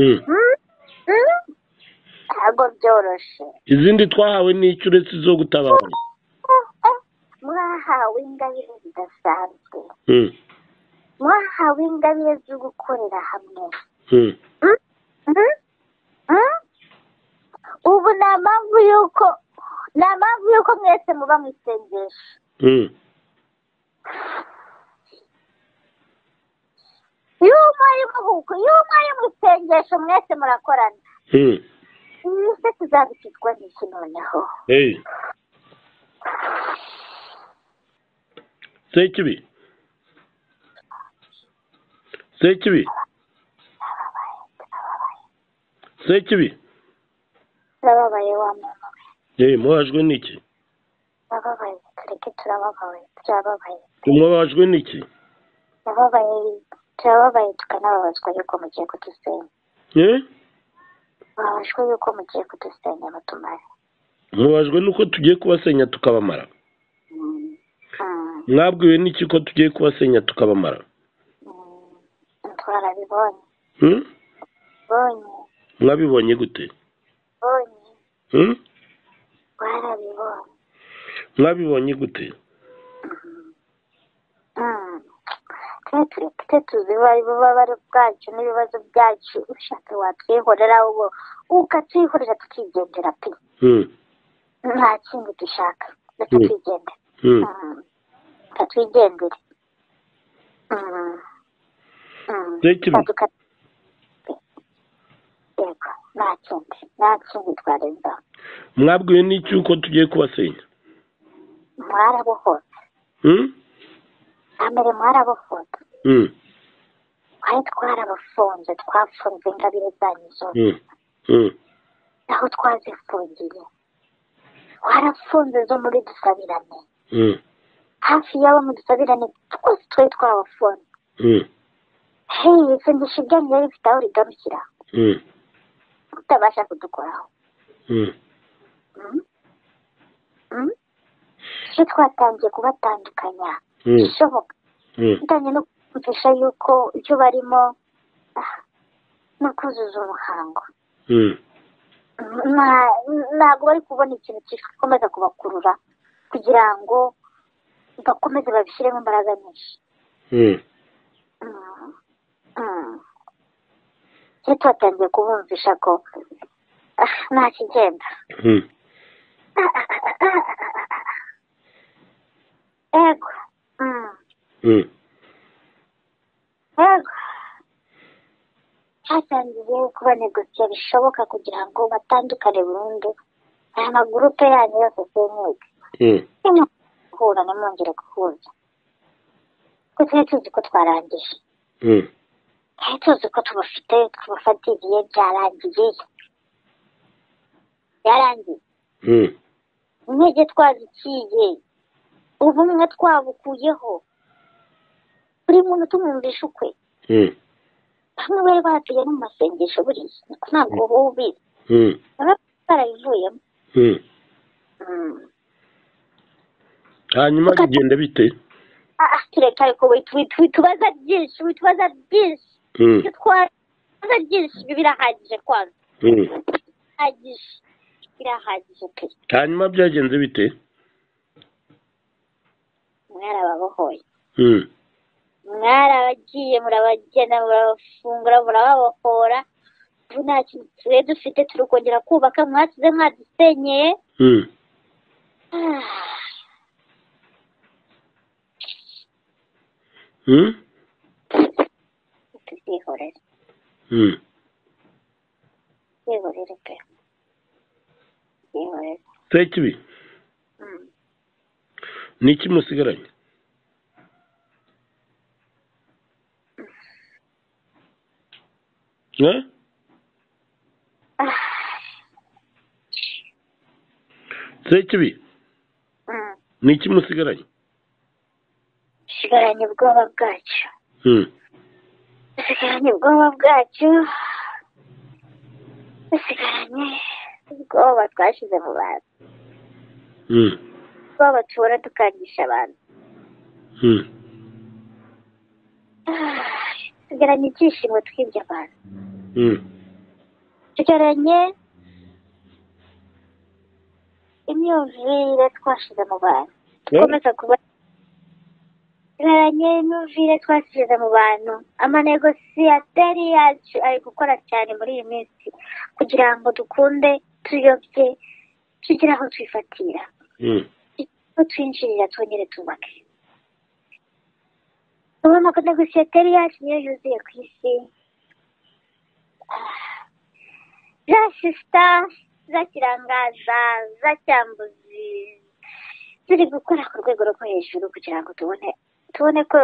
ntabwo byoroshye. Izindi twahawe n'icyo uretse izo gutabarana? Mwahawe ingabire zidasanzwe, mwahawe ingabire zo gukorera hamwe. Ubu ni mpamvu yuko mwese muba mu isengesho. Iyo mwari mu isengesho mwese murakorana, mwese tuzabikizwa n'iki noneho? Sekibi turababaye wa mama we. Mwabajwe n'iki? Turababaye, tureke turababaye. Mwabajwe n'iki? Turababaye tukanababazwa yuko mugiye kudusenya. Mwabajwe yuko mugiye kudusenya batumare. Mwabajwe nuko tugiye kubasenya tukabamara? Mwabwiwe n'iki ko tugiye kubasenya tukabamara? Twarabibonye. Mwabibonye gute? Twarabibonye. Mwabibonye gute? Twe tuzi ububabare bwacu n'ibibazo byacu. Ushaka watwihorera ubu ukatwihorera tukigendera pe. Nta kindi dushaka, reka twigendere. Reka twigendere. Yego, nta kindi twarenzaho. Mwabwiwe n'iki uko tugiye kubasenya? Mwarabohotse. Mbere mwarabohotse. Twari twarabafunze, twafunze ingabire zanyu zose. Aho twazifungiye twarafunze zo muri dusabirane. Hafi y'abo mu dusabirane twose twari twabafunze. Isengesho ryanyu rero rifite aho rigarukira, utabasha kudukoraho. Icyo twatangiye kubatandukanya bishoboka, tujyanye no kumvisha yuko icyo barimo no kuzuza umuhango. Ntabwo bari kubona ikintu gikomeza kubakurura kugira ngo bakomeze babishyiremo imbaraga nyinshi. Icyo twatangiye kubumvisha ko nta kigenda. Ego. Hatangiye kuba negosiyo bishoboka kugira ngo batandukane burundu. Aya magurupe yanyu yose senyuke. Guhura ntimwongere guhuza. Kuko twari tuzi ko twarangije. Twari tuzi ko tubafatiriye byarangiye. Intege twaziciye, ubumwe twabukuyeho, buri muntu tumwumvisha ukwe. bamwe bari batuye no mu masengesho buriya ntabwo uba ubizi baba barabivuyemo. hanyuma bigenda bite? tureka ariko witubaza byinshi ibyo twabaza byinshi birahagije kwanza birahagije pe. hanyuma byagenze bite? mwarababohoye mwarabagiye murabagenda murabafungura murababohora ubu nta kintu turiye dufite turi kongera kubaka mwasize mwadusenyeye. tubyihorere byihorere pe byihorere. Sekibi ni iki musigaranye? Sekibi ni iki musigaranye? dusigaranye ubwoba bwacu dusigaranye ubwoba bwacu dusigaranye ubwoba twashyize mu bantu ubwoba tubona tukangisha abantu dusigaranye ibyishimo twibye abantu dusigaranye imyumvire twashyize mu bantu dukomeza kuba dusigaranye imyumvire twashyize mu bantu. amanegosiyateri yacu ari gukora cyane muri iyi minsi kugira ngo dukunde tuyobye tugire aho twifatira aho twinjirira twongere tubake. ubu amanegosiyateri yacu niyo yuzuye ku isi. za sisita za kirangaza za cyambuzi ziri gukora ku rwego rwo hejuru kugira ngo tubone ko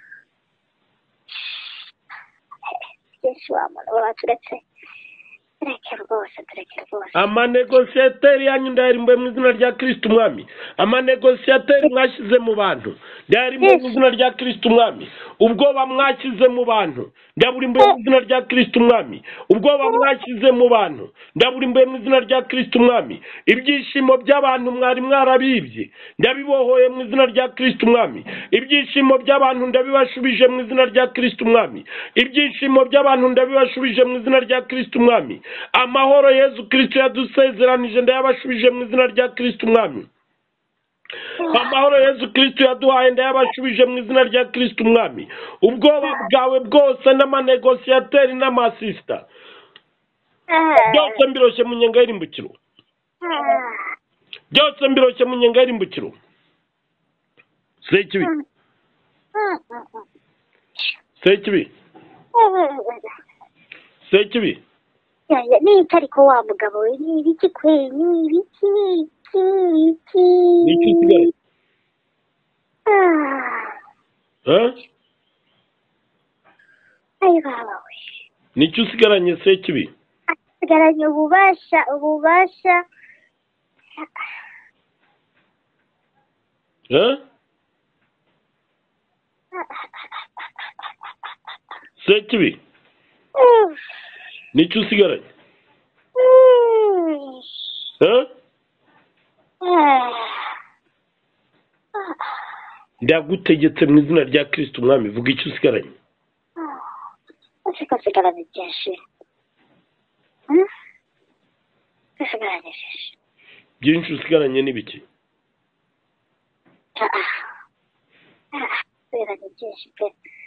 byinshi wa muntu baba turetse tureke rwose. amanegosiyateri yanyu ndayarimbuye mu izina rya Kristo umwami. amanegosiyateri mwashyize mu bantu ndayarimbuye mu izina rya Kristo umwami. ubwoba mwashyize mu bantu ndaburimbuye mu izina rya Kristo umwami. ubwoba mwashyize mu bantu ndaburimbuye mu izina rya Kristo umwami. ibyishimo by'abantu mwari mwarabibye ndabibohoye mu izina rya Kristo umwami. ibyishimo by'abantu ndabibashubije mu izina rya Kristo umwami. ibyishimo by'abantu ndabibashubije mu izina rya Kristo umwami. amahoro Yesu Kristo yadusezeranije ndayabashubije mu izina rya Kristo umwami. amahoro Yesu Kristo yaduhaye ndayabashubije mu izina rya Kristo umwami. ubwoba bwawe bwose n'amanegosiyateri n'amasisita byose mbiroshye mu nyenga y'irimbukiro. byose mbiroshye mu nyenga y'irimbukiro. Sekibi Sekibi Sekibi ni iki ariko wa mugabo we ni ibiki kwe ni ibiki ni iki usigaye? ayo baba we ni iki usigaranye Sekibi? usigaranye ububasha Sekibi ni iki usigaranye? ndagutegetse mu izina rya Kristo umwami vuga icyo usigaranye. usigaranye byinshi usigaranye byinshi usigaranye n'ibiki? usigaranye byinshi pe.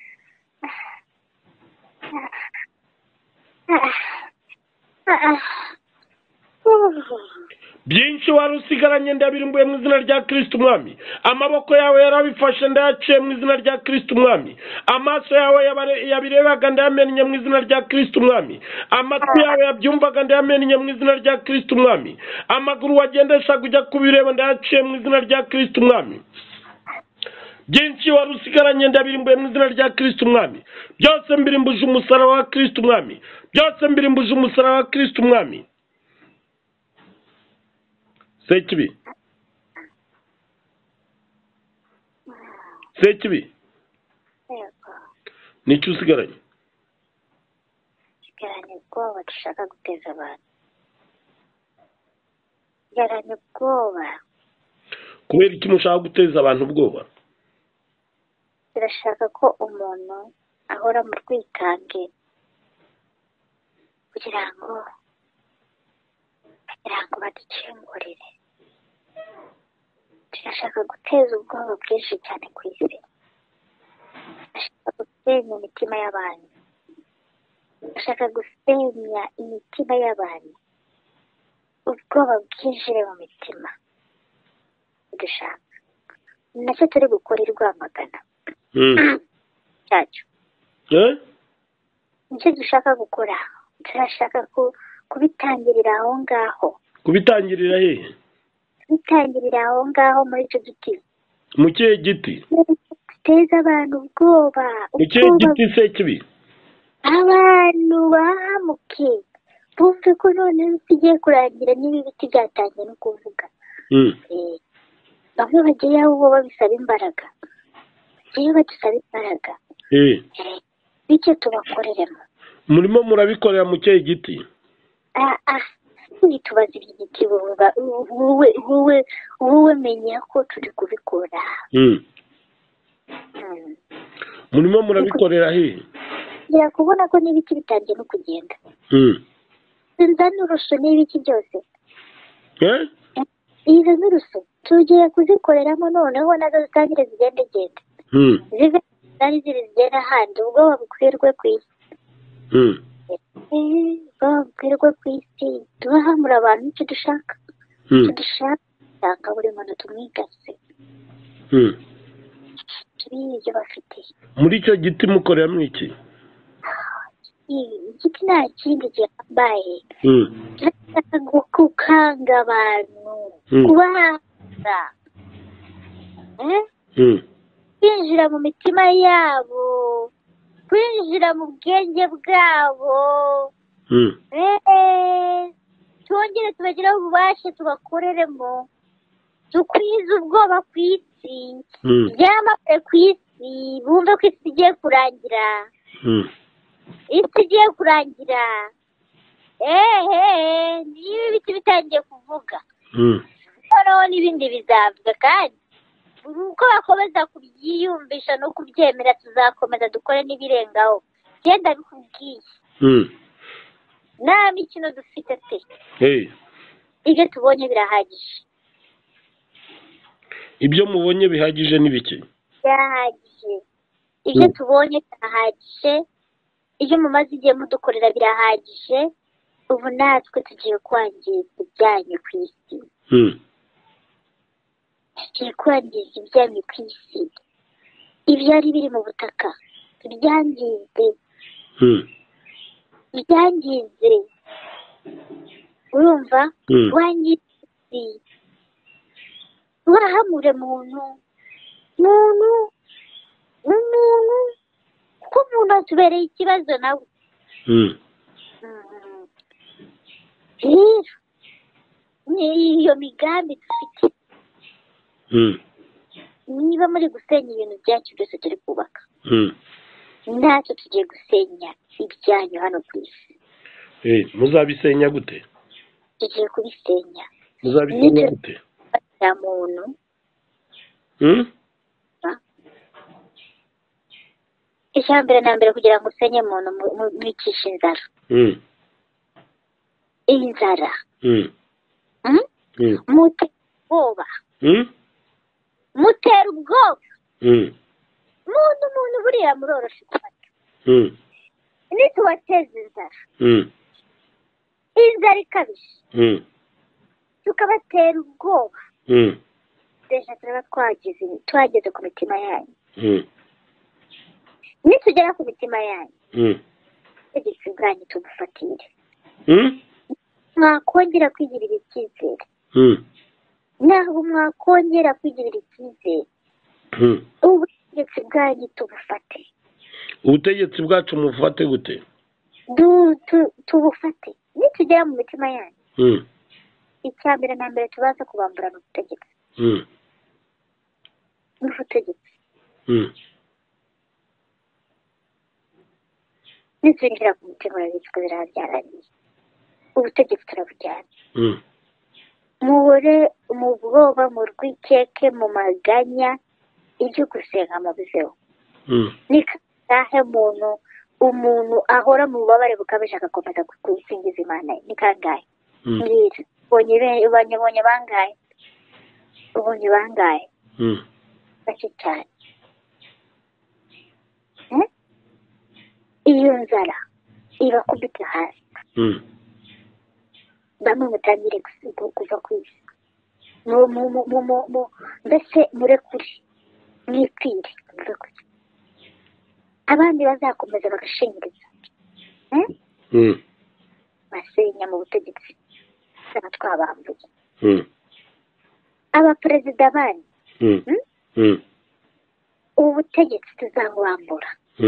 byinshi wari usigaranye ndabirimbuye mu izina rya Kristo umwami. amaboko yawe yarabifashe ndayaciye mu izina rya Kristo umwami. amaso yawe yabirebaga ndayamennye mu izina rya Kristo umwami. amatwi yawe yabyumvaga ndayamennye mu izina rya Kristo umwami. amaguru wagendeshaga ujya kubireba ndayaciye mu izina rya Kristo umwami. byinshi wari usigaranye ndabirimbuye mu izina rya Kristo umwami. byose mbirimbuje umusaraba wa Kristo umwami. byose mbirimbuje umusaraba wa Kristo umwami. Sekibi Sekibi ni iki usigaranye? dusigaranye ubwoba dushaka guteza abantu. Dusigaranye ubwoba. Kubera iki mushaka guteza abantu ubwoba? Turashaka ko umuntu ahora mu rwitange kugira ngo badukingurire. Turashaka guteza ubwoba bwinshi cyane ku isi. Turashaka gusenya imitima y'abantu. Turashaka gusenya imitima y'abantu. Ubwoba bwinjire mu mitima. Dushaka. Nacyo turi gukora i Rwamagana. Cyacu. Nicyo dushaka gukora. Turashaka kubitangirira aho ngaho. Kubitangirira hehe? Kubitangirira aho ngaho muri icyo giti. Mu kihe giti? Guteza abantu ubwoba. Mu kihe giti se kibi? Abantu bahamuke bumve ko noneho tugiye kurangira n'ibi biti byatangiye no kuvuga. Bamwe bagiye aho bo babisaba imbaraga. Bagiye badusaba imbaraga. Bityo tubakoreremo. Murimo murabikorera mu kihe giti? Tubaza iby'igiti wowe menya ko turi kubikora. Murimo murabikorera hehe? Ngira kubona ko n'ibiti bitangiye no kugenda. Sinza n'urusho n'ibiki byose. Izo n'urusho tugiye kuzikoreramo noneho nazo zitangire zigende. Zive zari zigenda ahandi ubwoba bukwirwe ku isi. Ubwoba bukwirwe ku isi. Tubahamura abantu icyo dushaka. Icyo dushaka usanga buri muntu tumwigase. Turiye ibyo bafite. Muri icyo giti mukoreramo iki? Igiti nta kindi gihambaye. Turashaka gukanga abantu. Kubahanga. Kwinjira mu mitima yabo. Kwinjira mu bwenge bwabo. Twongere tubagiraho ububasha tubakoreremo. Dukwize ubwoba ku isi. Byamamare ku isi. Bumve ko isi igiye kurangira. Isi igiye kurangira. Niba ibiti bitangiye kuvuga. Noneho n'ibindi bizavuga kandi. Uko bakomeza kubyiyumvisha no kubyemera tuzakomeza dukore n'ibirengaho. Genda bikubwiye. Nta mikino dufite pe. Ibyo tubonye birahagije. Ibyo mubonye bihagije ni bike? Birahagije. Ibyo tubonye birahagije. Ibyo mumaze igihe mudukorera birahagije. Ubu natwe tugiye kwangiza ibyanyu ku isi. Tugiye kwangiza ibyanyu ku isi. Ibyari biri mu butaka tubyangize. Ibyangize. Urumva? Wangize isi. Wahamure muntu. Kuko umuntu atubereye ikibazo nawe. Rero niyo migambi dufite. Niba muri gusenya ibintu byacu byose turi kubaka. Natwe tugiye gusenya ibyanyu hano ku isi. Muzabisenya gute? Tugiye kubisenya. Muzabisenya gute? Ya muntu. Icyambere na mbere kugira ngo usenye umuntu mwicisha inzara. Inzara. Mutera ubwoba. Mutera ubwoba. Umuntu buriya muroroshye gufata. Nitubateza inzara. Inzara ikabije. Tukabatera ubwoba. Deja turaba twageze ku mitima yanyu. Nitugera ku mitima yanyu. Ubutegetsi bwanyu tubufatire. Mwakongera kwigirira icyizere. Ntabwo mwakongera kwigirira icyizere. Ubutegetsi bwanyu tubufate. Ubutegetsi bwacu mufate gute? Tubufate. Nitugera mu mitima yanyu. Icyambere na mbere tubaza kubamburana ubutegetsi. N'ubutegetsi. nitwinjira ku mutima urabitswe biraba byarangiye ubutegetsi turabujyana mu bwoba mu rwikeke mu maganya ibyo gusenga amabizeho ni kangahe umuntu ahora mu bubabare bukabije agakomeza gusingiza imana ye ni kangahe mbwira ubonye bangahe bake cyane iyo nzara ibakubita hasi bamwe mutangire kuva ku isi mbese murekure mwipfire murekure abandi bazakomeza bagashingiriza basenya mu butegetsi saba twabambuye abaperezida banyu ubu butegetsi tuzabubambura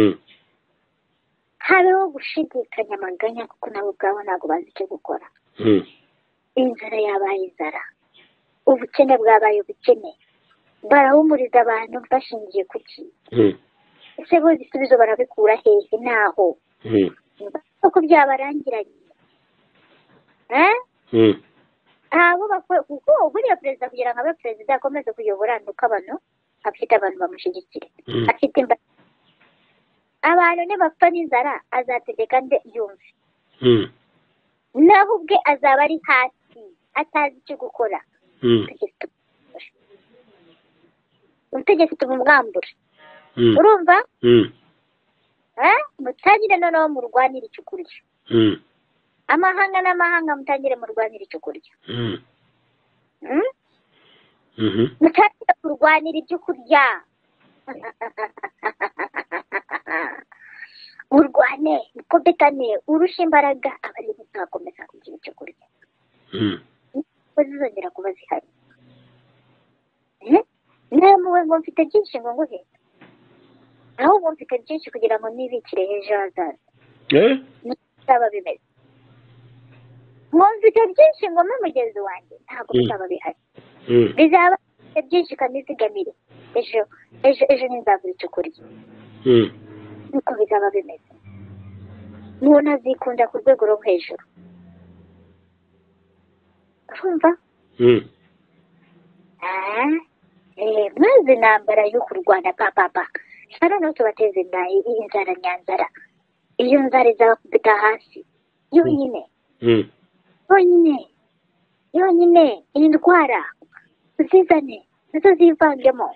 habeho gushidikanya amaganya kuko nabo ubwabo ntabwo bazi icyo gukora inzara yabaye inzara ubukene bwabaye ubukene barahumuriza abantu bashingiye ku ki ese bo ibisubizo barabikura hehe naho kuko byabarangiranye kuko buriya perezida kugira ngo abe perezida akomeze kuyobora nuko abantu afite abantu bamushyigikira afite imbaraga abantu nibapfa n'inzara azategeka nde yumve naho ubwe azaba ari hasi atazi icyo gukora ubutegetsi tumubwambura urumva mutangire noneho murwanire icyo kurya amahanga n'amahanga mutangire murwanire icyo kurya mutangire kurwanira ibyo kurya urwane ukobekane urusha imbaraga abari muzakomeza kugira icyo kurya ko zizongera kuba zihari nawe ngo mfite byinshi ngo nguhe ahubwo mfite byinshi kugira ngo nibikire ejo hazaza bizaba bimeze ngo mfite byinshi ngo mpe mugenzi wanjye ntabwo bizaba bihari bizaba bifite byinshi ukanizigamire ejo ntizabura icyo kurya niko bizaba bimeze umuntu azikunda ku rwego rwo hejuru urumva maze intambara yo kurwana papa noneho tubateze inzara nyanzara iyo nzara izabakubita hasi yonyine indwara zizane nazo zivangemo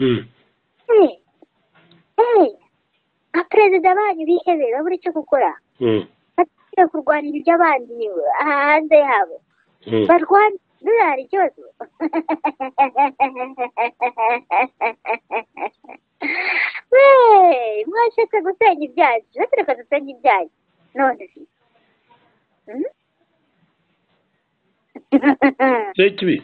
abaperezida banyu bihebe babura icyo gukora bagiye kurwanira iby'abandi hanze yabo barwana ntihari ikibazo mwashatse gusenya ibyacu reka dusenya ibyacu none sekibi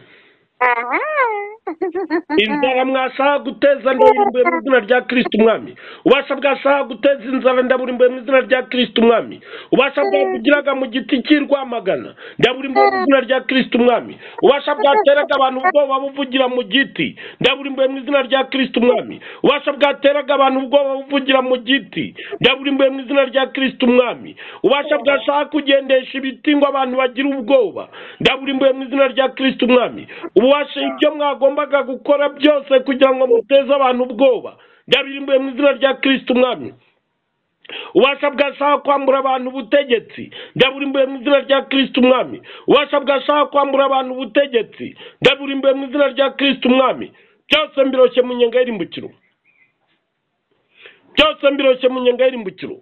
inzara mwashaka guteza ndaburimbuye mu izina rya Kristo umwami ubasha bwashaka guteza inzara ndaburimbuye mu izina rya Kristo umwami ubasha bwakugiraga mu giti cy'Irwamagana ndaburimbuye mu izina rya Kristo umwami ubasha bwateraga abantu ubwoba buvugira mu giti ndaburimbuye mu izina rya Kristo umwami ubasha bwateraga abantu ubwoba buvugira mu giti ndaburimbuye mu izina rya Kristo umwami ubasha bwashaka kugendesha ibiti ngo abantu bagira ubwoba ndaburimbuye mu izina rya Kristo umwami ubasha ibyo mwagombaga gukora byose kugira ngo muteze abantu ubwoba ndabirimbuye mu izina rya Kristo umwami ubasha bwashaka kwambura abantu ubutegetsi ndaburimbuye mu izina rya Kristo umwami ubasha bwashaka kwambura abantu ubutegetsi ndaburimbuye mu izina rya Kristo umwami byose mbiroshye mu nyenga y'irimbukiro byose mbiroshye mu nyenga y'irimbukiro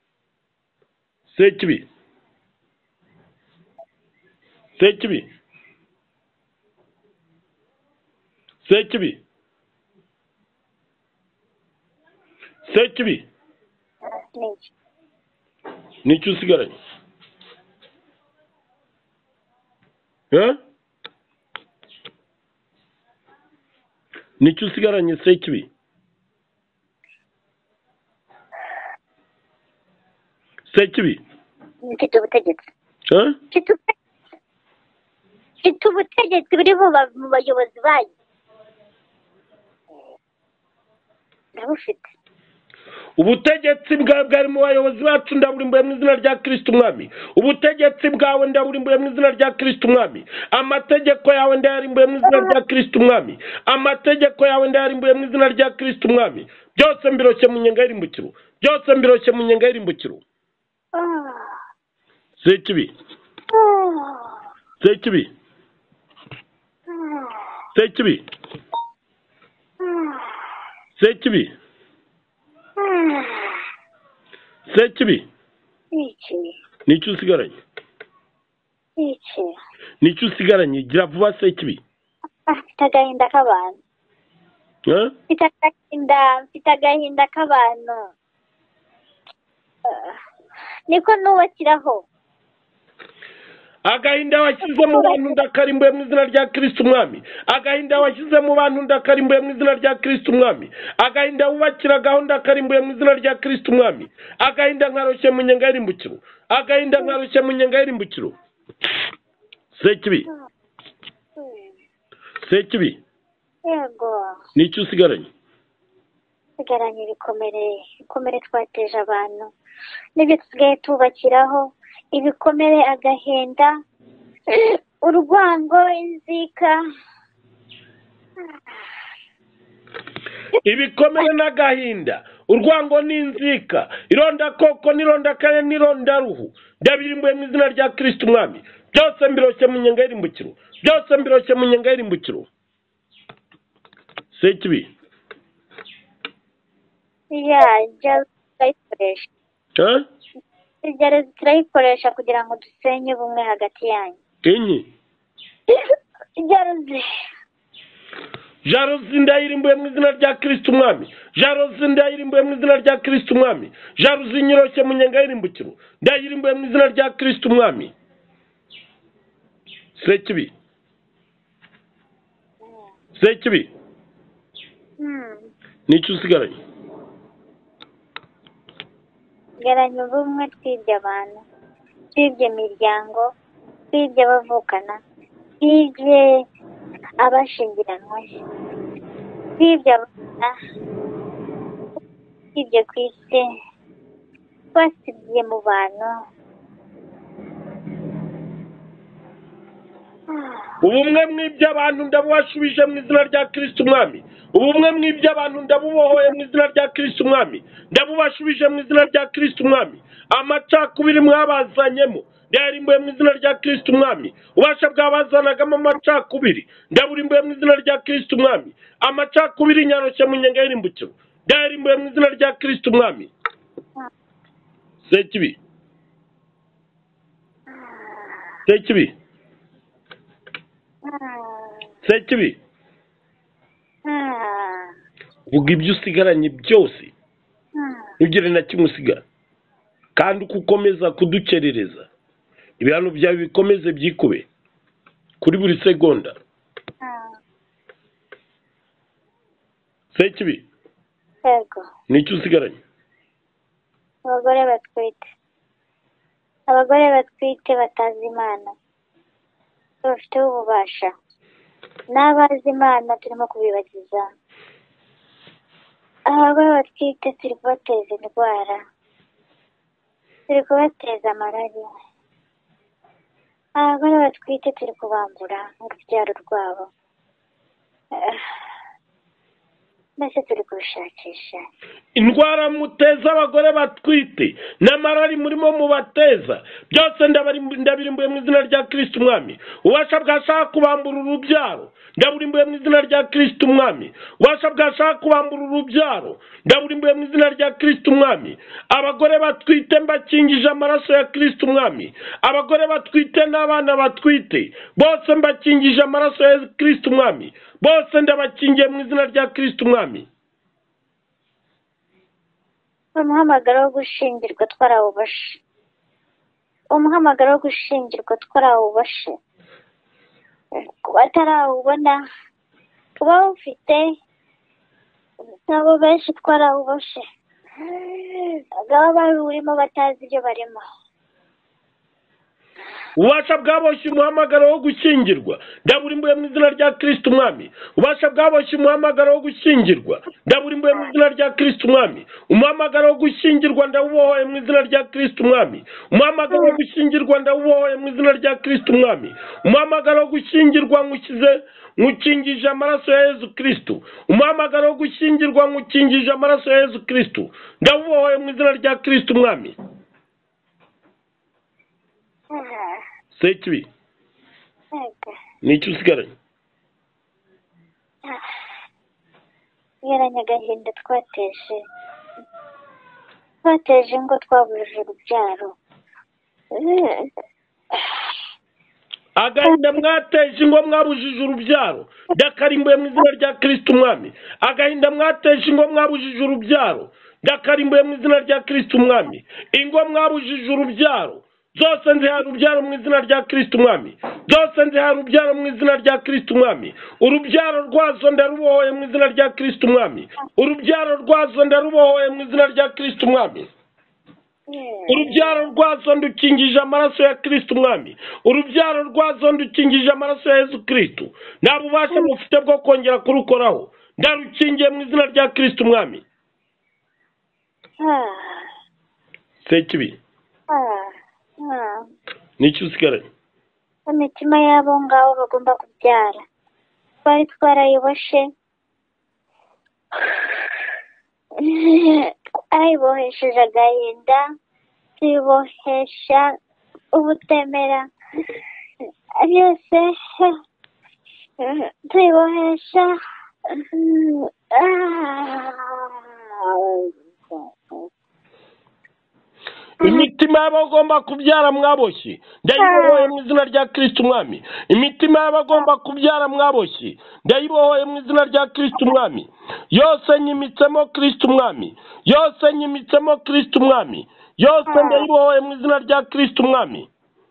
sekibi sekibi sekibi sekibi nicyo usigaranye nicyo usigaranye sekibi sekibi mfite ubutegetsi mfite ubutegetsi buri mu bayobozi banyu ndabufite ubutegetsi bwawe bwari mu bayobozi bacu ndaburimbuye mu izina rya Kristo umwami. Ubutegetsi bwawe ndaburimbuye mu izina rya Kristo umwami. Amategeko yawe ndayarimbuye mu izina rya Kristo umwami. Amategeko yawe ndayarimbuye mu izina rya Kristo umwami. Byose mbiroshye mu nyenga y'irimbukiro. Byose mbiroshye mu nyenga y'irimbukiro. Sekibi. Sekibi. Sekibi. Sekibi. Sekibi. Nicyo usigaranye? Nicyo usigaranye? Gira vuba Sekibi. Mfite agahinda k'abantu. Mfite agahinda k'abantu. Niko nubakiraho. Agahinda washyize mu bantu ndakarimbuye mu izina rya Kristo umwami. Agahinda washyize mu bantu ndakarimbuye mu izina rya Kristo umwami. Agahinda wubakiragaho ndakarimbuye mu izina rya Kristo umwami. Agahinda nkaroshye mu nyenga y'irimbukiro. Agahinda nkaroshye mu nyenga y'irimbukiro. Sekibi. Sekibi. Yego. Nicyo usigaranye? Usigaranye ibikomere twateje abantu. Nibyo tusigaye tubakiraho. Ibikomere, agahinda, urwango, inzika. Ibikomere n'agahinda, urwango n'inzika, irondakoko n'irondakane n'irondaruhu, ndabirimbuye mu izina rya Kristo umwami. Byose mbiroshye mu nyenga y'irimbukiro. Byose mbiroshye mu nyenga y'irimbukiro. Sekibi. Jya turayikoresha. Jya turayikoresha kugira ngo dusenye ubumwe hagati yanyu. Jaruzi ndayirimbuye mu izina rya Kristo umwami. Jaruzi ndayirimbuye mu izina rya Kristo umwami. Jaruzi nyiroshye mu nyenga y'irimbukiro. Ndayirimbuye mu izina rya Kristo umwami. Sekibi. Sekibi. Nicyo usigaranye? Usigaranye ubumwe, twibye abantu, twibye imiryango, twibye abavukana, twibye abashyingiranywe, twibye abana, twibye ku isi, twasibye mu bantu. Ubumwe mwibye abantu ndabubashubije mu izina rya Kristo umwami. Ubumwe mwibye abantu ndabubohoye mu izina rya Kristo umwami. Ndabubashubije mu izina rya Kristo umwami. Amacakubiri mwabazanyemo ndayarimbuye mu izina rya Kristo umwami. Ubasha bwabazanagamo amacakubiri ndaburimbuye mu izina rya Kristo umwami. Amacakubiri nyaroshye mu nyenga y'irimbukiro ndayarimbuye mu izina rya Kristo umwami. Sekibi. Sekibi. Sekibi. Vuga ibyo usigaranye byose. Ntugire na kimwe usigara. Kandi uko ukomeza kudukerereza ibihano byawe bikomeze byikube kuri buri segonda. Sekibi. Yego. Nicyo usigaranye? Abagore batwite. Abagore batwite batazi Imana. Bafite ububasha. N'abazi Imana turimo kubibagiza. Abagore batwite turi kubateza indwara. Turi kubateza malariya. Abagore batwite turi kubambura urubyaro rwabo. Mbese turi kubishakisha. Indwara muteza abagore batwite n'amarari murimo mubateza byose ndabirimbuye mu izina rya Kristo umwami. Ubasha bwashaka kubambura urubyaro ndaburimbuye mu izina rya Kristo umwami. Ubasha bwashaka kubambura urubyaro ndaburimbuye mu izina rya Kristo umwami. Abagore batwite mbakingije amaraso ya Kristo umwami. Abagore batwite n'abana batwite bose mbakingije amaraso ya Kristo umwami. Bose ndabakingiye mu izina rya Kristo umwami. Umuhamagaro wo gushingirwa twarawubashe. Umuhamagaro wo gushingirwa twarawubashe. Kuba atarawubona, kuba ufite, nabo benshi twarawubashe. Ababa bawurimo batazi ibyo barimo. ububasha bwaboshye umuhamagaro wo gushyingirwa ndaburimbuye mu izina rya Kristo umwami. ububasha bwaboshye umuhamagaro wo gushyingirwa ndaburimbuye mu izina rya Kristo umwami. umuhamagaro wo gushyingirwa ndawubohoye mu izina rya Kristo umwami. umuhamagaro wo gushyingirwa ndawubohoye mu izina rya Kristo umwami. umuhamagaro wo gushyingirwa nkukingije amaraso ya Yezu Kristo. umuhamagaro wo gushyingirwa nkukingije amaraso ya Yezu Kristo ndawubohoye mu izina rya Kristo umwami. Sekibi nicyo usigaranye? Sigaranye agahinda twateje ngo twabujije urubyaro. agahinda mwateje ingo mwabujije urubyaro ndakarimbuye mu izina rya Kristo umwami. agahinda mwateje ingo mwabujije urubyaro ndakarimbuye mu izina rya Kristo umwami. ingo mwabujije urubyaro zose nzihaye urubyaro mu izina rya Kristo umwami. zose nzihaye urubyaro mu izina rya Kristo umwami. urubyaro rwazo ndarubohoye mu izina rya Kristo umwami. urubyaro rwazo ndarubohoye mu izina rya Kristo umwami. urubyaro rwazo ndukingije amaraso ya Kristo umwami. urubyaro rwazo ndukingije amaraso ya Yezu Kristo. nta bubasha mufite bwo kongera kurukoraho ndarukingiye mu izina rya Kristo umwami. Sekibi nicyo usigaranye? imitima y'abo ngabo bagomba kubyara twari twarayiboshe, twayibohesheje agahinda, tuyibohesha ubutemera, byose tuyibohesha imitima y'abagomba kubyara mwaboshye ndayibohoye mu izina rya Kristo umwami. imitima y'abagomba kubyara mwaboshye ndayibohoye mu izina rya Kristo umwami. yose nyimitsemo Kristo umwami. yose nyimitsemo Kristo umwami. yose ndayibohoye mu izina rya Kristo umwami.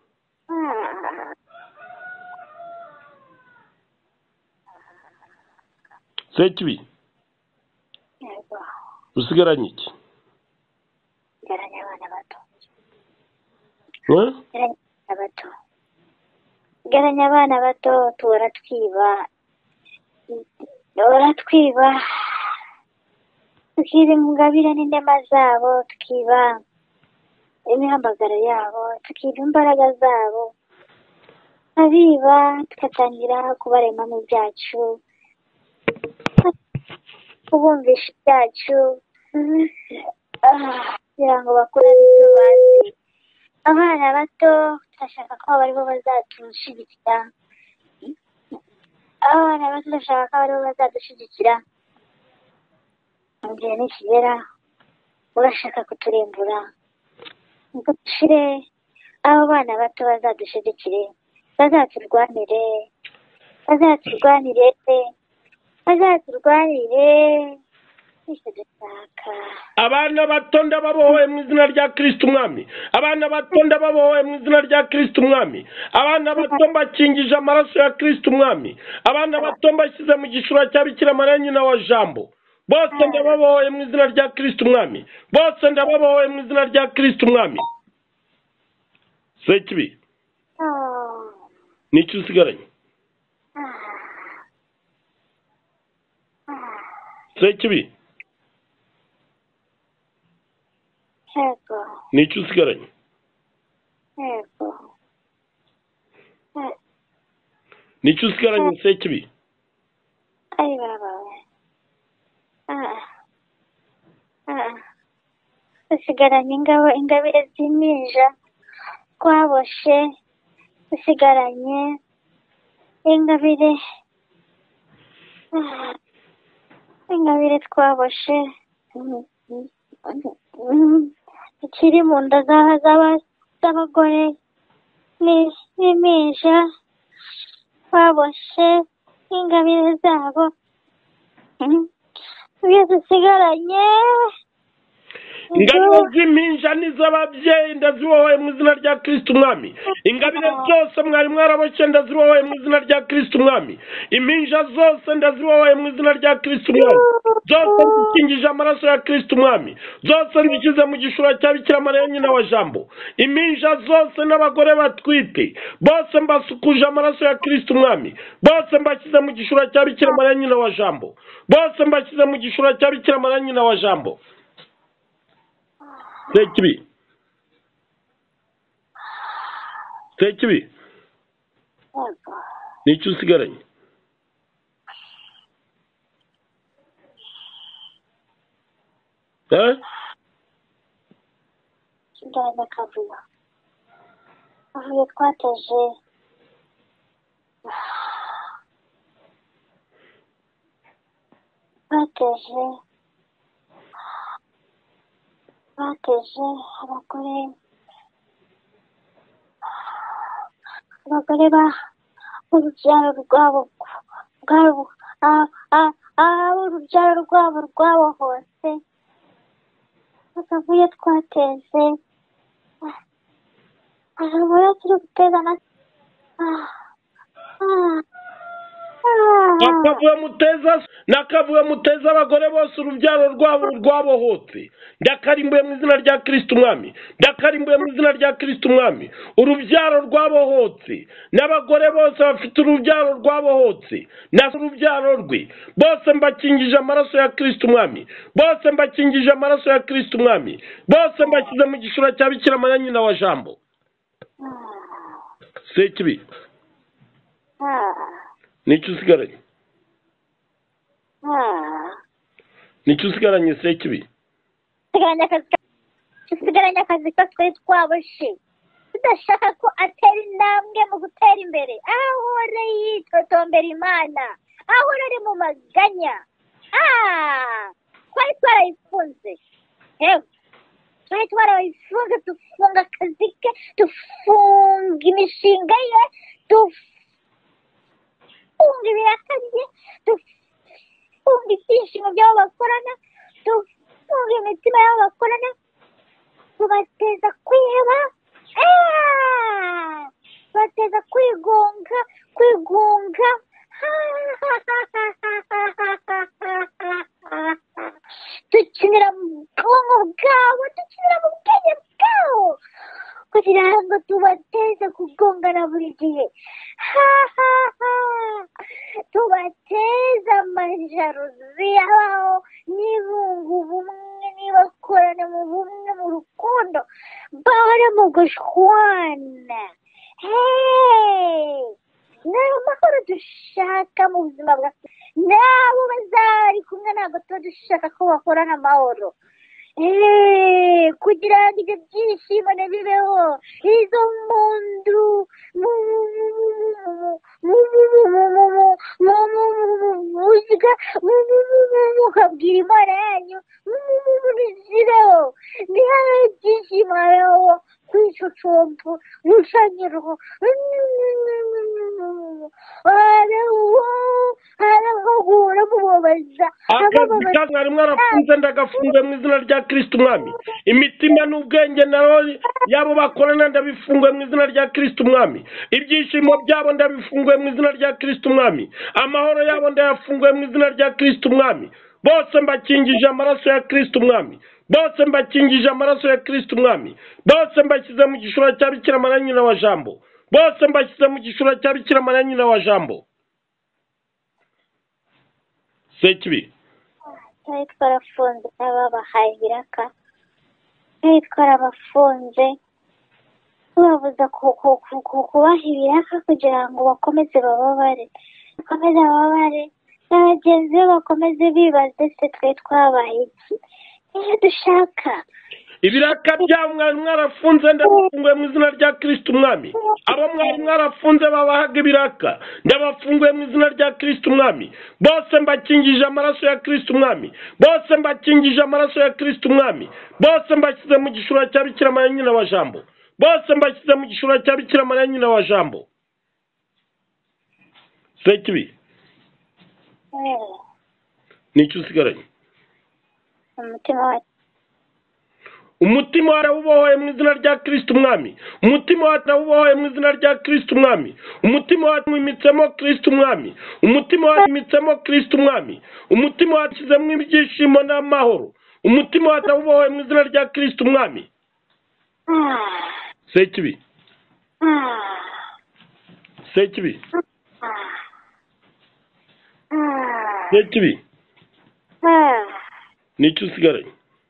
Sekibi usigaranye iki? Sigaranye abana bato. Sigaranye abana bato tuhora twiba tukiba ingabire n'indema zabo, tukiba imihamagaro yabo, tukiba imbaraga zabo, abiba tugatangira kubarema mu byacu, kubumvisha ibyacu kugira ngo bakure ibyo bazi. abana bato turashaka ko aribo bazadushyigikira. abana bato turashaka ko aribo bazadushyigikira. mu gihe nikigera urashaka kuturimbura ngo dushire, abo bana bato bazadushyigikire, bazaturwanire abana bato ndababohoye mu izina rya Kristo umwami. abana bato ndababohoye mu izina rya Kristo umwami. abana bato mbakingije amaraso ya Kristo umwami. abana bato mbashyize mu gishura cya Bikira Mariya nyina wa Jambo. bose ndababohoye mu izina rya Kristo umwami. bose ndababohoye mu izina rya Kristo umwami. Sekibi nicyo usigaranye? Sekibi nicyo usigaranye? nicyo usigaranye Sekibi? dusigaranye ingabire z'impinja twaboshe, dusigaranye ingabire twaboshe ikiri mu nda z'abagore n'impinja, twaboshe ingabire zabo. ibyo dusigaranye ingabire z'impinja n'iz'ababyeyi ndazibohoye mu izina rya Kristo umwami. Ingabire zose mwari mwaraboshye ndazibohoye mu izina rya Kristo umwami. Impinja zose ndazibohoye mu izina rya Kristo umwami. Zose zikingije amaraso ya Kristo umwami. Zose nzishyize mu gishura cya Bikira Mariya nyina wa Jambo. Impinja zose n'abagore batwite bose mbasukuje amaraso ya Kristo umwami. Bose mbashyize mu gishura cya Bikira Mariya nyina wa Jambo. Bose mbashyize mu gishura cya Bikira Mariya nyina wa Jambo. Sekibi. Sekibi. Nicyo usigaranye? Ndabona kavuyo. Kavuyo twateje. Bateje abagore urubyaro rwabo hose bakavuye twateze ahabura turi guteza nakavuye muteza abagore bose urubyaro rwabo rwabohotse. Ndakarimbuye mu izina rya Kristo umwami. Ndakarimbuye mu izina rya Kristo umwami. Urubyaro rwabohotse n'abagore bose bafite urubyaro rwabohotse na urubyaro rwe bose mbakingije amaraso ya Kristo umwami. Bose mbakingije amaraso ya Kristo umwami. Bose mbashyize mu gishura cya Bikira Mariya nyina wa Jambo. Sekibi. Nicyo usigaranye? Nicyo usigaranye Sekibi? Dusigaranye akazi ko twari twaboshe tudashaka ko atera intambwe mu gutera imbere. Ahora yitotombera Imana, ahora ari mu maganya. Twari twarayifunze, twari twarayifunze, dufunga akazi ke, dufunga imishinga ye, dufunga ibiraka bye, dufunga ibyishimo by'abo bakorana, dufunga imitima y'abo bakorana, tubateza kwiheba, tubateza kwigunga, dukinira mu bwonko bwabo, dukinira mu bwenge bwabo kugira ngo tubateze kugongana buri gihe, tubateze amajaruzi yabaho n'ibunga ubumwe, nibakorane mu bumwe, mu rukundo, bahore mu gushwana. Ni amahoro dushaka mu buzima bwacu. Nabo bazari kumwe ntabwo tuba dushaka ko bakorana amahoro, kugira ngo ibyo byishimo ntibibeho. Izo mpundu mukabwira Imana yanyu ntizibeho, ntihabe ibyishimo, habeho kwicucumba, gushanyirwa, habeho guhura mubabaza. Akazi ka mwari mwarafunze ndagafunze mu izina rya Kristo umwami. Imitima n'ubwenge nabo yabo bakorana ndabifunguye mu izina rya Kristo umwami. Ibyishimo byabo ndabifunguye mu izina rya Kristo umwami. Amahoro yabo ndayafunguye mu izina rya Kristo umwami. Bose mbakingije amaraso ya Kristo umwami. Bose mbakingije amaraso ya Kristo umwami. Bose mbashyize mu gishura cya Bikira Mariya nyina wa Jambo. Bose mbashyize mu gishura cya Bikira Mariya nyina wa Jambo. Sekibi. Twari twarafunze n'ababahaye ibiraka, twari twarabafunze tubabuza kubaha ibiraka kugira ngo bakomeze bababare, na bagenzi be bakomeze bibaze se twe twabaye iki. Iyo dushaka ibiraka byabo mwari mwarafunze ndabafunguye mu izina rya Kristo umwami. Abo mwari mwarafunze babahaga ibiraka ndabafunguye mu izina rya Kristo umwami. Bose mbakingije amaraso ya Kristo umwami. Bose mbakingije amaraso ya Kristo umwami. Bose mbashyize mu gishura cya Bikira Mariya nyina wa Jambo. Bose mbashyize mu gishura cya Bikira Mariya nyina wa Jambo. Sekibi. Nicyo Nicyo usigaranye? umutima wacu. umutima warawubohoye mu izina rya Kristo umwami, umutima warawubohoye mu izina rya Kristo umwami, umutima wimitsemo Kristo umwami, umutima wimitsemo Kristo umwami, umutima washyizemo ibyishimo n'amahoro, umutima warawubohoye mu izina rya Kristo umwami. Sekibi Sekibi Sekibi nicyo usigaranye?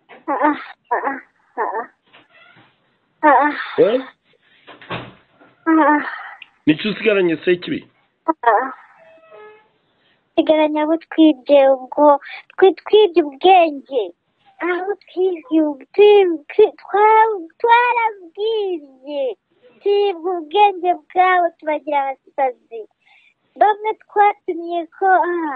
Nicyo usigaranye Sekibi? sigaranye abo twibye, ubwo twibye ubwenge, aho twarabwibye, twibwe ubwenge bwabo tubagira abasazi, bamwe twatumye ko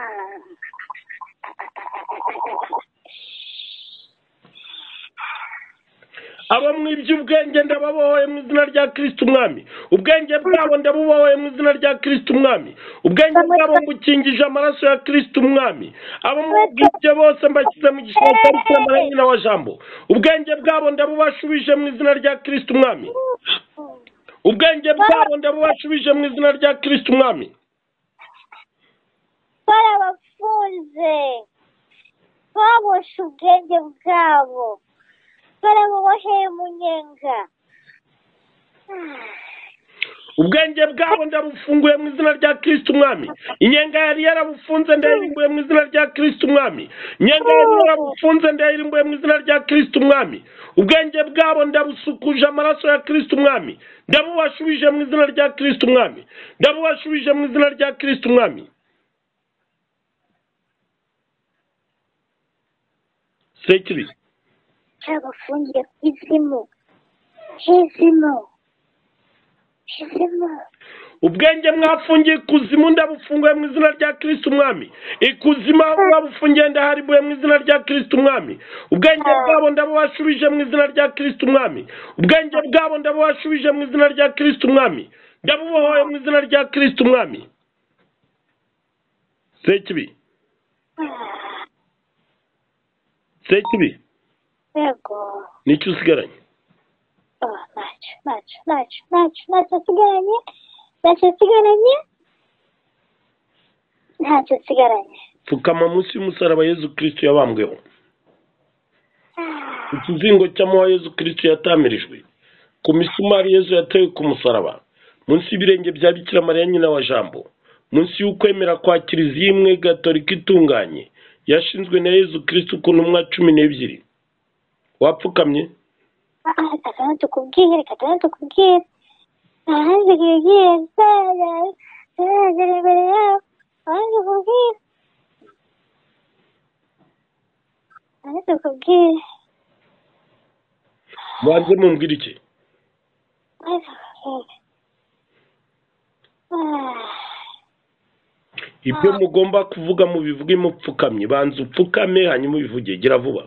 abo mwibye ubwenge ndababohoye mu izina rya Kristo umwami, ubwenge bwabo ndabubohoye mu izina rya Kristo umwami, ubwenge bwabo mbukingije amaraso ya Kristo umwami, abo mwibye bose mbashyize mu gishanga cy'Imana nyina wa Jambo, ubwenge bwabo ndabubashubije mu izina rya Kristo umwami, ubwenge bwabo ndabubashubije mu izina rya Kristo umwami. barabafunze, baboshe ubwenge bwabo, barabuboheye mu nyenga. ubwenge bwabo ndabufunguye mu izina rya Kristo umwami, inyenga yari yarabufunze ndayirimbuye mu izina rya Kristo umwami, inyenga yari yarabufunze ndayirimbuye mu izina rya Kristo umwami, ubwenge bwabo ndabusukuje amaraso ya Kristo umwami, ndabubashubije mu izina rya Kristo umwami, ndabubashubije mu izina rya Kristo umwami. Sekibi cyabafungiye ku izimu, izimu. ubwenge mwafungiye ikuzimu ndabufunguye mu izina rya Kristo umwami, ikuzimu aho mwabufungiye ndaharimbuye mu izina rya Kristo umwami, ubwenge bwabo ndabubashubije mu izina rya Kristo umwami, ubwenge bwabo ndabubashubije mu izina rya Kristo umwami, ndabubohoye mu izina rya Kristo umwami. Sekibi Sekibi yego, nicyo usigaranye? ntacyo nsigaranye. Pfukama munsi y'umusaraba Yezu Kristo yabambweho, ikizingo cy'amahwa Yezu Kristo yatamirijwe, ku misumari Yezu yatewe ku musaraba, munsi y'ibirenge bya Bikira Mariya nyina wa Jambo, munsi y'ukwemera kwa Kiliziya imwe Gatolika itunganye yashinzwe na Yezu Kristo ku ntumwa 12. Wapfukamye? Reka tukubwire, ahandi kubwire, imbere yawe, ahandi tukubwire. Banze mumbwire iki? Ibyo mugomba kuvuga mubivuge mupfukamye, banze upfukame hanyuma ubivuge, gira vuba.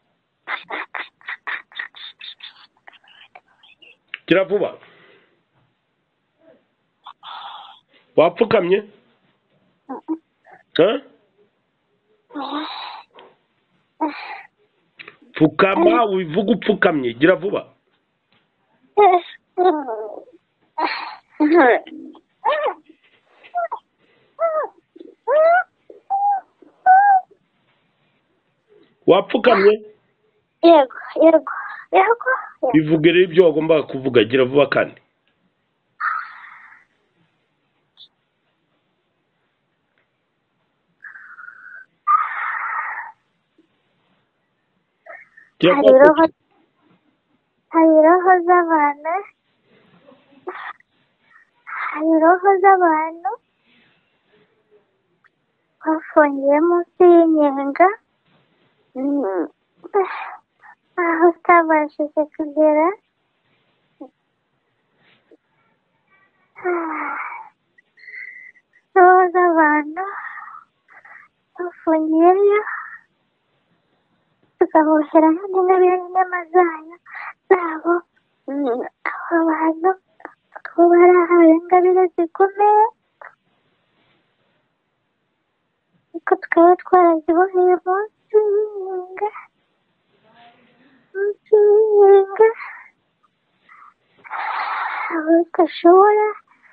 Gira vuba. Wapfukamye? Pfukama ubivuge upfukamye, gira vuba. Wapfukamye? Yego. Bivuge rero ibyo wagombaga kuvuga, gira vuba kandi. Hari roho z'abantu bafungiye munsi y'inyenga, aho utabashije kugera. Roho z'abantu bafungiyeyo, tukabohera n'ingabire n'inyama zabo. Abo bantu bakaba barahawe ingabire zikomeye, ariko tukaba twaraziboheye munsi y'inyenga. munsinga badashobora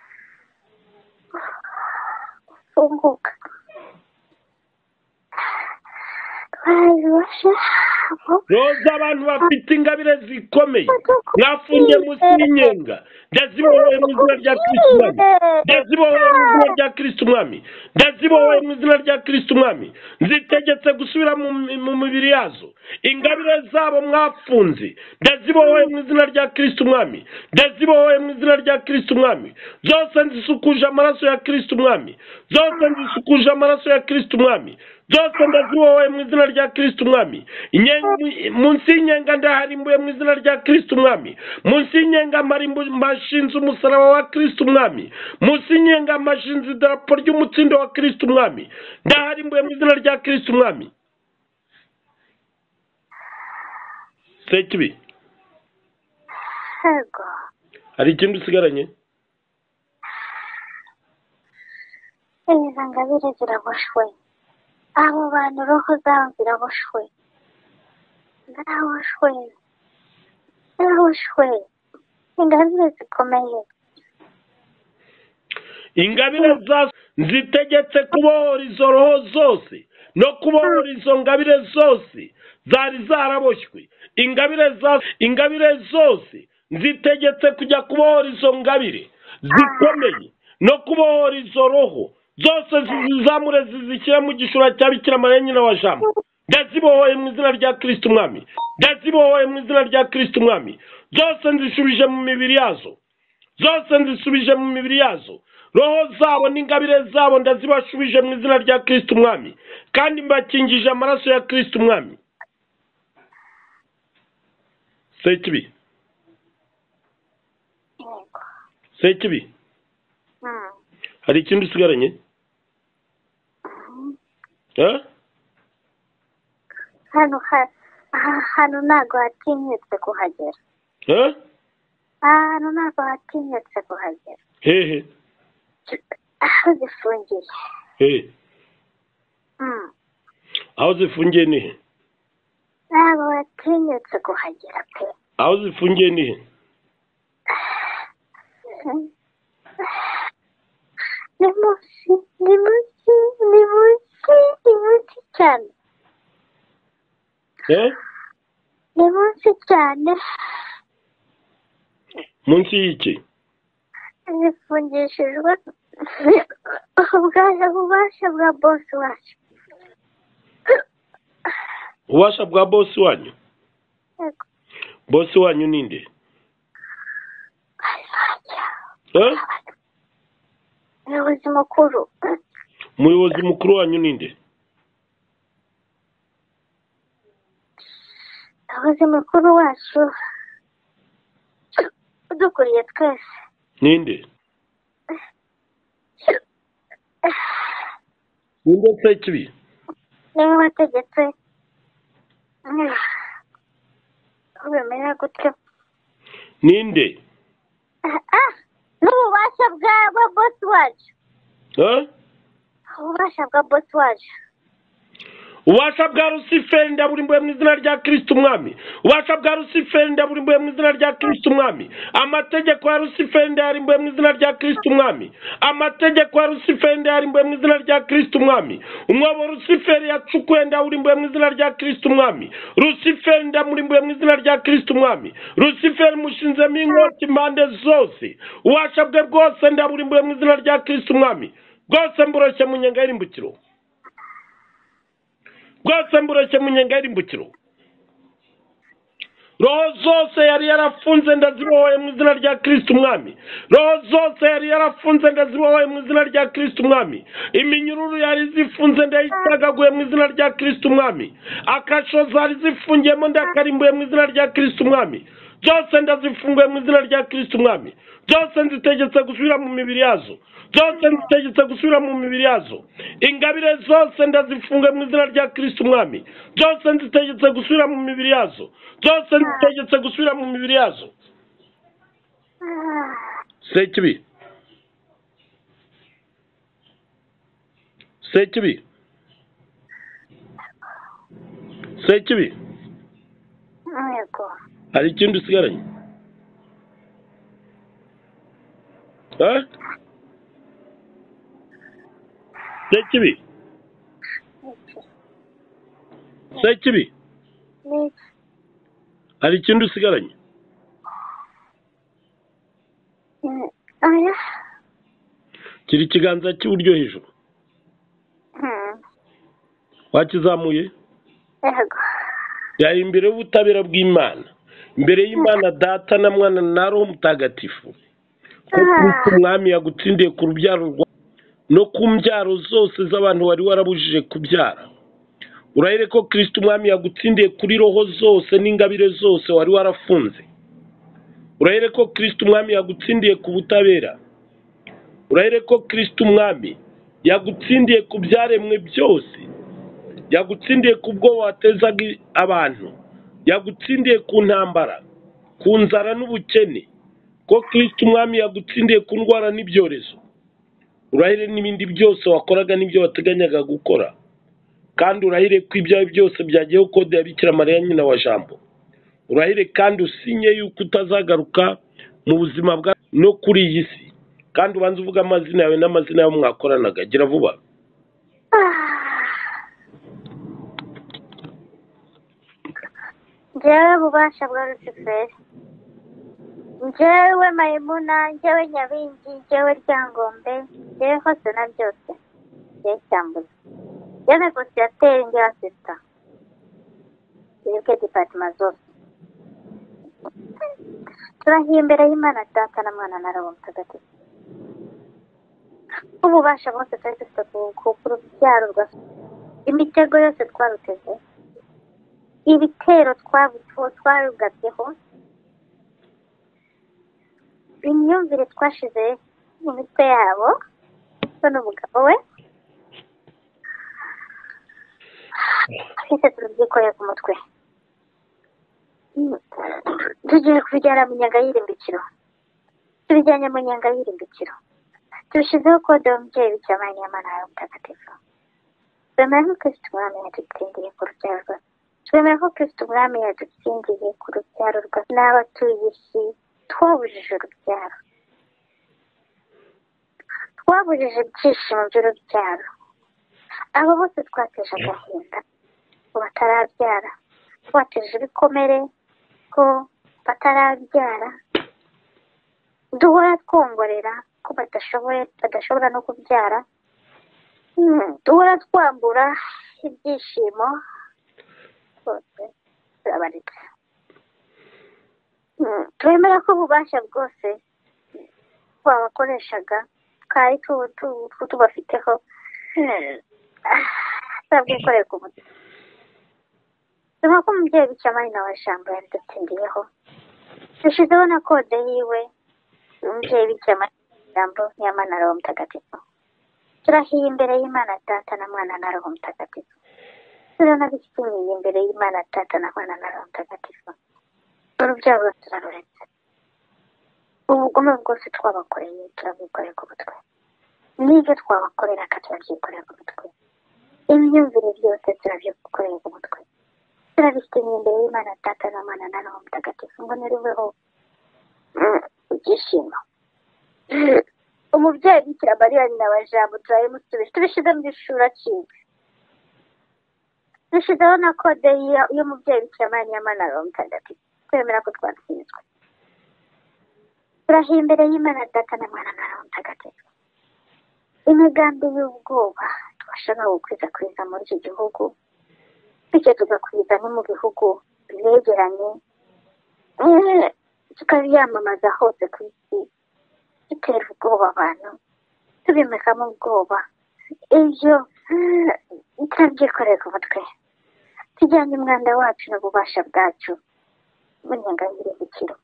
gufunguka babibasha roza abantu bafite ingabire zikomeye mwafungiye munsi y'inyenga ndazibohoye mu izina rya Kristo umwami ndazibohoye mu izina rya Kristo umwami ndazibohoye mu izina rya Kristo umwami nzitegetse gusubira mu mibiri yazo ingabire zabo mwafunze ndazibohoye mu izina rya Kristo umwami ndazibohoye mu izina rya Kristo umwami zose nzisukuje amaraso ya Kristo umwami zose nzisukuje amaraso ya Kristo umwami zose ndazibohoye mu izina rya Kristo umwami munsi y'inyenga ndaharimbuye mu izina rya Kristo umwami munsi y'inyenga mashinze umusaraba wa Kristo umwami munsi y'inyenga mashinze idarapo ry'umutsindo wa Kristo umwami ndaharimbuye mu izina rya Kristo umwami sekibi hari ikindi usigaranye izo ngabire ziraboshwe abo bantu roho zabo ziraboshwe ziraboshwe ingabire zikomeye ingabire zazo nzitegetse kubohora izo roho zose no kubohora izo ngabire zose zari zaraboshywe ingabire zose nzitegetse kujya kubohora izo ngabire zikomeye no kubohora izo roho zose zizamure zizishyira mu gishura cya Bikira Mariya nyina wa Jambo ndazibohoye mu izina rya Kristo umwami ndazibohoye mu izina rya Kristo umwami zose nzisubije mu mibiri yazo roho zabo n'ingabire zabo ndazibashubije mu izina rya Kristo umwami kandi mbakingije amaraso ya Kristo umwami sekibi hari ikindi usigaranye hano ntabwo hatinyutse kuhagera ahantu ntabwo hatinyutse kuhagera hehe aho zifungiye aho zifungiye ni he ntabwo hatinyutse kuhagera pe aho zifungiye ni he ni munsi cyane ni munsi cyane munsi y'iki zifungishijwe ububasha bwa bosi wacu ububasha bwa bosi wanyu bosi wanyu ni nde umuyobozi mukuru umuyobozi mukuru wanyu ni nde umuyobozi mukuru wacu udukuriye twese ni nde ninde sekibi niwe wategetse ubimenya gutyo ninde n'ububasha bwa bosi wacu ububasha bwa bosi wacu ububasha bwa Rusiferi ndaburimbuye mu izina rya Kristo umwami ububasha bwa Rusiferi ndaburimbuye mu izina rya Kristo umwami amategeko ya Rusiferi ndayarimbuye mu izina rya Kristo umwami amategeko ya Rusiferi ndayarimbuye mu izina rya Kristo umwami umwobo Rusiferi yacukuye ndawurimbuye mu izina rya Kristo umwami Rusiferi ndamurimbuye mu izina rya Kristo umwami Rusiferi mushinzemo inkota impande zose ububasha bwe bwose ndaburimbuye mu izina rya Kristo umwami bwose mburoshye mu nyenga y'irimbukiro bwose mburoshye mu nyenga y'irimbukiro roho zose yari yarafunze ndazibohoye mu izina rya Kristo umwami roho zose yari yarafunze ndazibohoye mu izina rya Kristo umwami iminyururu yari zifunze ndayitagaguye mu izina rya Kristo umwami akasho zari zifungiyemo ndakarimbuye mu izina rya Kristo umwami zose ndazifunguye mu izina rya Kristo umwami zose nzitegetse gusubira mu mibiri yazo zose nzitegetse gusubira mu mibiri yazo ingabire zose ndazifunguye mu izina rya Kristo umwami zose nzitegetse gusubira mu mibiri yazo zose nzitegetse gusubira mu mibiri yazo sekibi sekibi yego. hari ikindi usigaranye? Sekibi Sekibi hari ikindi usigaranye? Oya. Kiri ikiganza cy'iburyo hejuru. Wakizamuye? Yego. Yari imbere y'ubutabera bw'Imana, imbere y'Imana Data na Mwana na Roho Mutagatifu, ko Kristo umwami yagutsindiye ku rubyaro rwa no ku mbyaro zose z'abantu wari warabujije kubyara. Urahire ko Kristo umwami yagutsindiye kuri roho zose n'ingabire zose wari warafunze. Urahire ko Kristo umwami yagutsindiye ku butabera. Urahire ko Kristo umwami yagutsindiye ku byaremwe byose, yagutsindiye ku bwo watezaga abantu, yagutsindiye ku ntambara, ku nzara n'ubukene, ko Kristo umwami yagutsindiye ku ndwara n'ibyorezo. Urahire n'ibindi byose wakoraga n'ibyo wateganyaga gukora, kandi urahire ko ibyawe byose byagiyeho kode ya Bikira Mariya nyina wa Jambo. Urahire kandi usinye yuko utazagaruka mu buzima bwa no kuri iyi si, kandi ubanza uvuga amazina yawe n'amazina y'abo mwakoranaga. Gira vuba. Njyewe bubasha bwa Rusiferi, njyewe Mayimuna, njyewe Nyabingi, njyewe Ryangombe, njyewe hose na byose, njyewe Cyambuzi, njyewe negosiyateri, njyewe asista, twebwe dipatima zose turahiye imbere y'Imana Data na Mwana na Roho Mutagatifu. Ububasha bwose twari dufite ku rubyaro rwa imitego yose twaruteze, ibitero twabigabyeho, imyumvire twashize mu mitwe yabo so n'umugabo we, twese turabyikoreye ku mutwe. Tugiye kubijyana mu nyanga y'irimbikiro, tubijyanye mu nyanga y'irimbikiro, tubishyizeho kode y'umubyeyi Bikira Mariya Mwana wa Mutagatifu. Twemera ko Kristo umwami yadutsindiye ku rubyaro rwa, twemera ko Kristo umwami yadutsindiye ku rubyaro rwa n'abatuye isi twabujije urubyaro, twabujije ibyishimo by'urubyaro. Abo bose twateje agahinda ko batarabyara, twateje ibikomere ko batarabyara, duhora twongorera ko badashobora no kubyara, duhora twambura ibyishimo, bose turabaretse. Twemera ko ububasha bwose twabakoreshaga twari tubafiteho turabwikoreye ku mutwe. Tuma ko umubyeyi Bikira Mariya wa Jambo yadutsindiyeho, dushyizeho na kode yiwe umubyeyi Bikira Mariya wa Jambo n'Imana na Roho Mutagatifu. Turahiye imbere y'Imana Data na Mwana na Roho Mutagatifu, turanabishyingiye imbere y'Imana Data na Mwana na Roho Mutagatifu. Urubyaro turaruretse, ubugome bwose twabakoreye turabwikoreye ku mutwe, n'ibyo twabakorera turabyikorera ku mutwe, imyumvire byose turabyikoreye ku mutwe, turabishyingiye imbere y'Imana Data na Mwana na Roho Mutagatifu ngo nirubeho ibyishimo. Umubyeyi Bikira Mariya nyina wa Jambo turayimusubije, tubishyize mu gishura cyiwe, dushyizeho na kode y'umubyeyi Bikira Mariya Mwana na Roho Mutagatifu. Twemera ko twatsinzwe, turahiye imbere y'Imana Data na Mwana na Roho Mutagatifu. Imigambi y'ubwoba twashaka gukwirakwiza muri iki gihugu, bityo tugakwiza no mu bihugu biregeranye, tukabiyamamaza hose ku isi, dutera ubwoba abantu, tubimekamo ubwoba, ibyo turabyikoreye ku mutwe. Tujyanye umwanda wacu n'ububasha bwacu mu nyanga y'irimbikiro.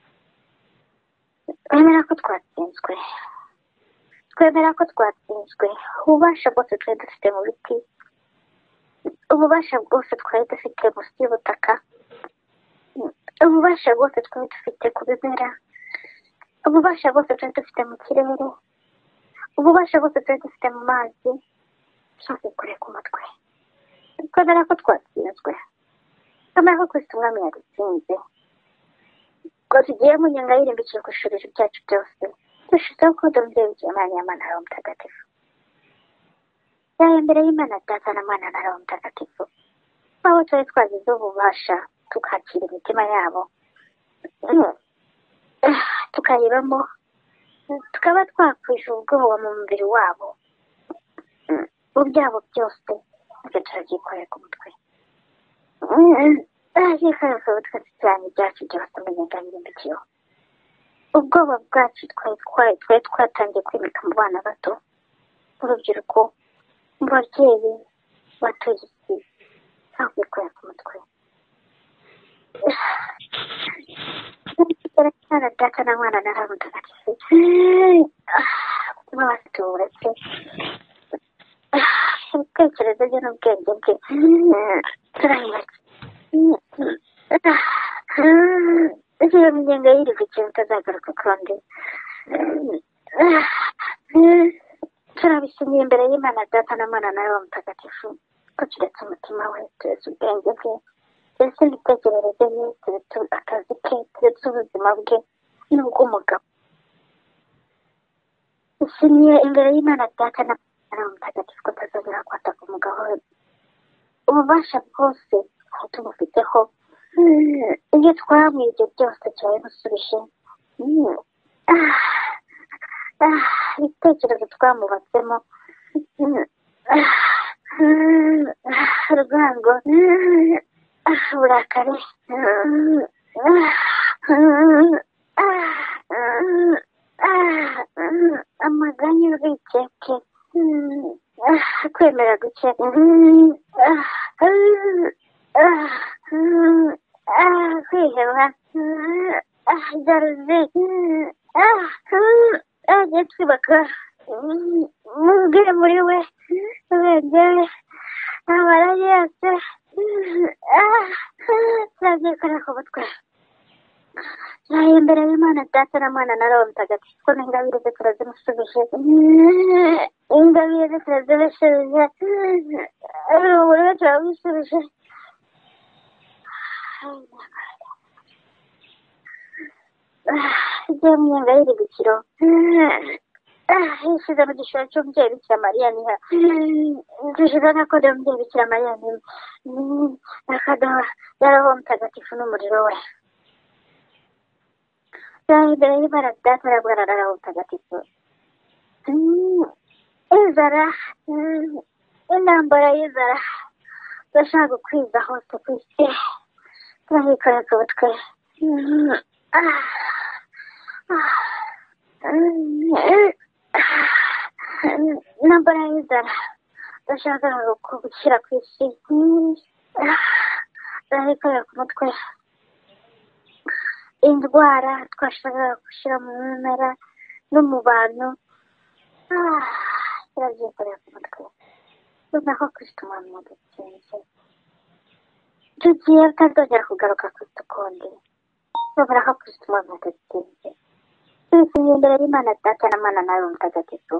Twemera ko twatsinzwe, twemera ko twatsinzwe. Ububasha bwose twari dufite mu biti, ububasha bwose twari dufite munsi y'ubutaka, ububasha bwose twari dufite ku bimera, ububasha bwose twari dufite mu kirere, ububasha bwose twari dufite mu mazi, twabwikoreye ku mutwe. Twemera ko twatsinzwe, somaho Kristo umwami yadutsinze ngo tugiye mu nyenga yirimbikije ku ishuri ryacu byose dushizeho ko umubyeyi w'igihe Imana y'Imana na Roho Mutagatifu yawe imbere y'Imana Data na Mwana na Roho Mutagatifu aho twari twagize ububasha tukakira imitima yabo tukayibamo tukaba twakwisha ubwoba mu mubiri wabo mu byabo byose ibyo turabyikorera ku mutwe turagikorera ku mutwe cyane ibyacu byose umenyenga yirimbikiro ubwoba bwacu twari twatangiye kwimika mu bana bato urubyiruko mu babyeyi batuye isi turagikorera ku mutwe Sana Data na Mwana na Roho Mutagatifu umutima wacu uretse ibitekerezo bye n'ubwenge bwe turahimbaza iyo minyenga yirimbikije utazagaruka kandi turabishimiye imbere y'Imana Data na Mwana na Roho Mutagatifu ko turetse umutima we turetse ubwenge bwe turetse imitekerereze ye turetse akazi ke turetse ubuzima bwe n'ubw'umugabo dushimiye imbere y'Imana Data na Roho Mutagatifu ko tutazongera kwataka umugabo we ububasha bwose tumufiteho ibyo twamwibye byose turabimusubije ibitekerezo twamubatsemo urwango uburakari amaganya urwikeke kwemera guke kwiheba jaruzi agiye twubaka mubwire muri we ubengere amara yose turabyikora ku mutwe turaye imbere y'Imana Data na Mwana na Roho Mutagatifu ko n'ingabire ze turazimusubije ingabire ze turazibashubije buri wese turabisubije igihe mu nyenga yirimbikiro yishyize mu gishoro cy'umubyeyi Bikira Mariya niha dushyize n'akode y'umubyeyi Bikira Mariya n'akadoha ya Roho Mutagatifu n'umuriro we turaye imbere y'Imana Data na Mwana na Roho Mutagatifu inzara intambara y'inzara turashaka gukwiza hose ku isi turahikorera ku mutwe intambara y'inzara turashaka gushyira ku isi turahikorera ku mutwe indwara twashakaga gushyira mu bimera no mu bantu turabyikorera ku mutwe tuzi ko Kristo umwami yadutsinze tugiye tutazongera kugaruka Kristo ukundi tubona ko Kristo umwami yadutsinze tubishimiye imbere y'Imana Data na Mwana na Roho Mutagatifu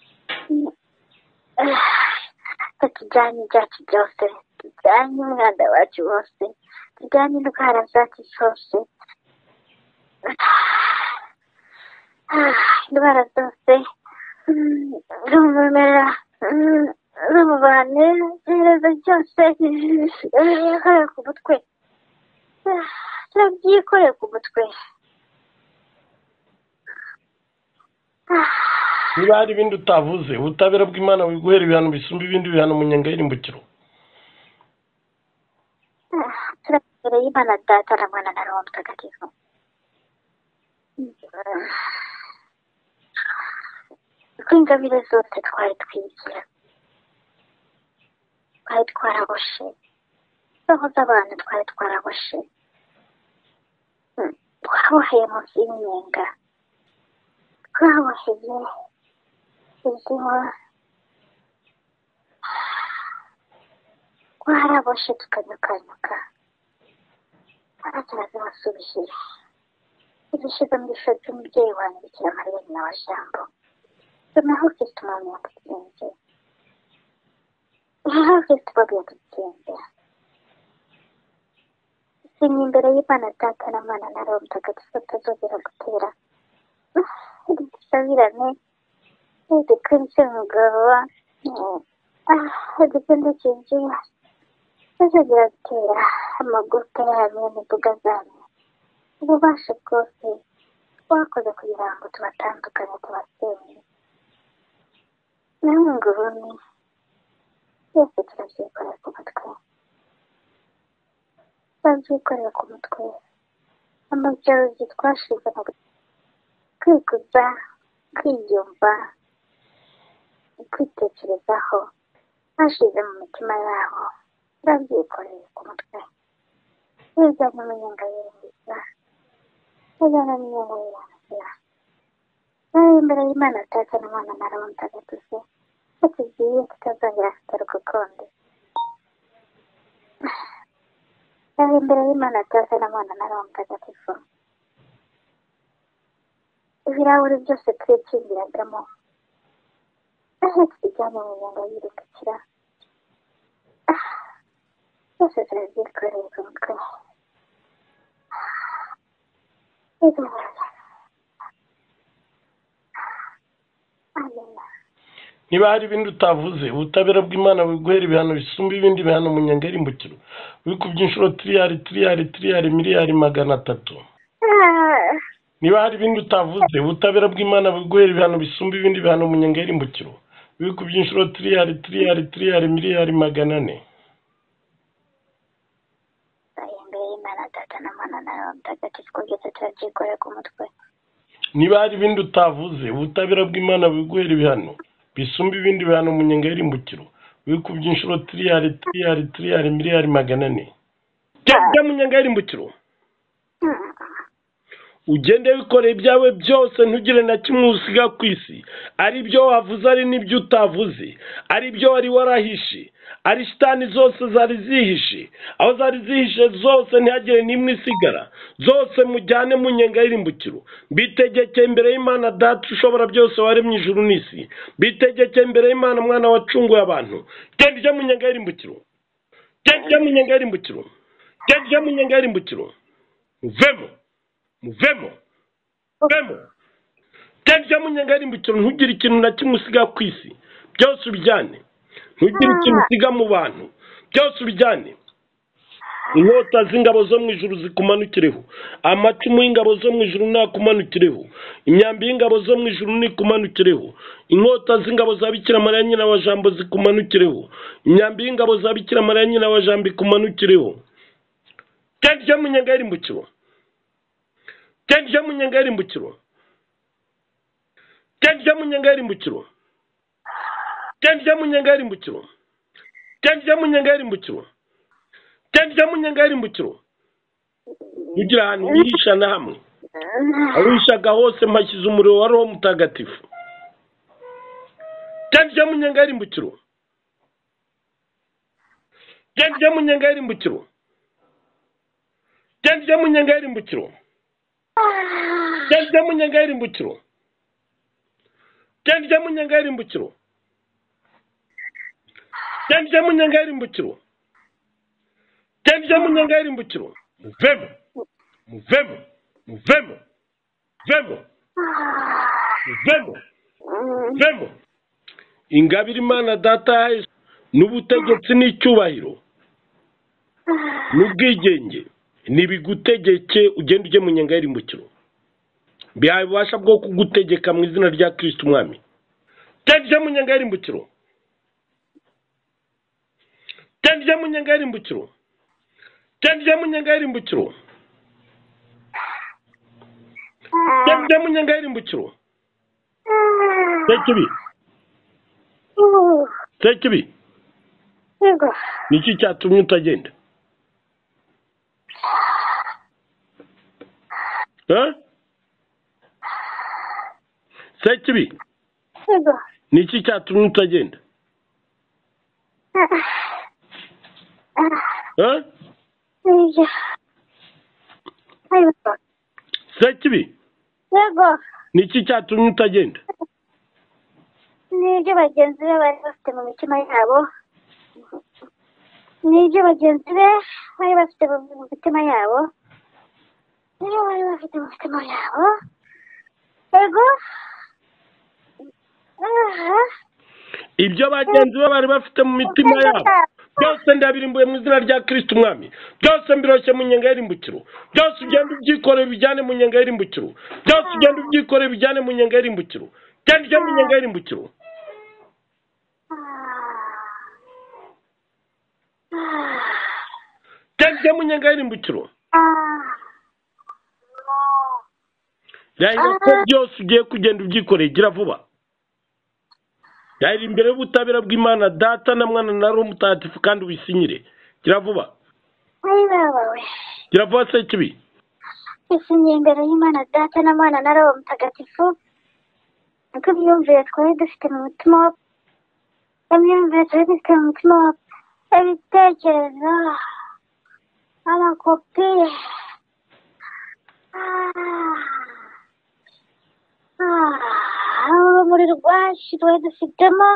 tujyanye ibyacu byose tujyanye umwanda wacu wose tujyanye indwara zacu zose indwara zose zo mu bimera zo mu bantu iherezo ryose turabyikoreye ku mutwe turabyikoreye ku mutwe niba hari ibindi utavuze ubutabera bw'Imana buguhera ibihano bisumba ibindi bihano mu nyenga y'irimbukiro turabyikoreye y'Imana Data na Mwana na Roho Mutagatifu ko ingabire zose twari twigira twari twaraboshe roho z'abantu twari twaraboshe twaboheye munsi y'inyenga twaboheye iziba twaraboshe tukanyukanyuka turazibasubije tuzishyize mu gishoro cy'umubyeyi wanjye Bikira Mariya nyina wa Jambo tunaho Kristo umwami yadutsinze naho Kristo umwami yadutsinze Sinye imbere y'Imana Data na Mwana na Roho Mutagatifu tutazongera gutera udusabirane udukurikiye umugabo udupfundikije tuzongera gutera amagufa yanyu n'imbuga zanyu ububasha bwose wakoze kugira ngo tubatandukanye tubasenye namwe nguruni byose turabyikorera ku mutwe babyikorera ku mutwe amabyarozi twashize mu kwikuza kwiyumva kwitekerezaho bashize mu mitima yabo babyikoreye ku mutwe bijyanye n'umunyenga yiringiza bijyanye n'umunyenga yirangira bari imbere y'Imana Data na Mwana na Roho Mutagatifu batubwiye tutazongera kutaruka ukundi bari imbere y'Imana Data na Mwana na Roho Mutagatifu ibirahuri byose twikingiragamo aho tujyanye mu nyenga yirukira byose turabyikoreye ku mutwe niba hari ibindi utavuze ubutabera bw'Imana buguhera ibihano bisumba ibindi bihano mu nyenga y'irimbukiro bikubye inshuro tiriyari miliyari 300. niba hari ibindi utavuze ubutabera bw'Imana buguhera ibihano bisumba ibindi bihano mu nyenga y'irimbukiro bikubye inshuro tiriyari miliyari 400. niba hari ibindi utavuze ubutabera bw'Imana buguhera ibihano bisumba ibindi bihano mu nyenga y'irimbukiro bikubye inshuro tiriyari miliyari 400. Jya mu nyenga y'irimbukiro ugende wikoreye ibyawe byose ntugire na kimwe usiga ku isi, ari ibyo wavuze ari n'ibyo utavuze, ari ibyo wari warahishe, ari shitani zose zari zihishe, aho zari zihishe zose ntihagire n'imwe isigara, zose mujyane mu nyenga y'irimbukiro. Bitegeke imbere y'Imana Data ushobora byose waremye ijuru n'isi, bitegeke imbere y'Imana Mwana wacunguye abantu. Genda mu nyenga y'irimbukiro, genda mu nyenga y'irimbukiro, genda mu nyenga y'irimbukiro. Muvemo genda mu nyenga y'irimbukiro, ntugire ikintu na kimwe usiga ku isi, byose ubijyane. Ntugire ikintu usiga mu bantu, byose ubijyane. Inkota z'ingabo zo mu ijuru zikumanukireho, amacumu y'ingabo zo mu ijuru nakumanukireho, imyambi y'ingabo zo mu ijuru nikumanukireho, inkota z'ingabo za Bikira Mariya nyina wa Jambo zikumanukireho, imyambi y'ingabo za Bikira Mariya nyina wa Jambo ikumanukireho. Genda mu nyenga y'irimbukiro, genda mu nyenga y'irimbukiro, genda mu nyenga y'irimbukiro, genda mu nyenga y'irimbukiro, genda mu nyenga y'irimbukiro, genda mu nyenga y'irimbukiro. Ugira ahantu wihisha na hamwe, awishaga hose mpashyize umuriro wa Roho Mutagatifu. Genda mu nyenga y'irimbukiro, genda mu nyenga y'irimbukiro, genda mu nyenga y'irimbukiro, genda mu nyenga y'irimbukiro, genda mu nyenga y'irimbukiro, genda mu nyenga y'irimbukiro, genda mu nyenga y'irimbukiro. Muvemo. Ingabire Imana Data n'ubutegetsi n'icyubahiro n'ubwigenge nibigutegeke ugende ujye mu nyenga y'irimbukiro. Bihaye ububasha bwo kugutegeka mu izina rya Kristo Umwami. Genda mu nyenga y'irimbukiro, genda mu nyenga y'irimbukiro, genda mu nyenga y'irimbukiro, genda mu nyenga y'irimbukiro. Sekibi niki cyatumye utagenda? Sekibi niki cyatumye utagenda? Sekibi niki cyatumye utagenda? N'ibyo bagenzi be bari bafite mu mitima yabo n'ibyo bagenzi be bari bafite mu mitima yabo, n'ibyo bari bafite mu mitima yabo. Yego, ibyo bagenzi be bari bafite mu mitima yabo byose ndabirimbuye mu izina rya Kristo umwami. Byose mbiroshye mu nyenga y'irimbukiro. Byose ugenda ubyikoreye bijyane mu nyenga y'irimbukiro. Byose ugenda ubyikoreye bijyane mu nyenga y'irimbukiro. Genda mu nyenga y'irimbukiro. Genda mu nyenga y'irimbukiro. Rero ko byose ugiye kugenda ubyikoreye, gira vuba. Yari imbere y'ubutabera bw'Imana Data na Mwana na Roho Mutagatifu kandi ubisinyire. Gira vuba. Gira vuba se kibi. Isinye imbere y'Imana Data na Mwana na Roho Mutagatifu. Uko byumviye twari dufite mu mutima wacu. Imyumvire twari dufite mu mutima wacu. Ibitekerezo. Amakopi. Urumuri rwacu twari dufitemo.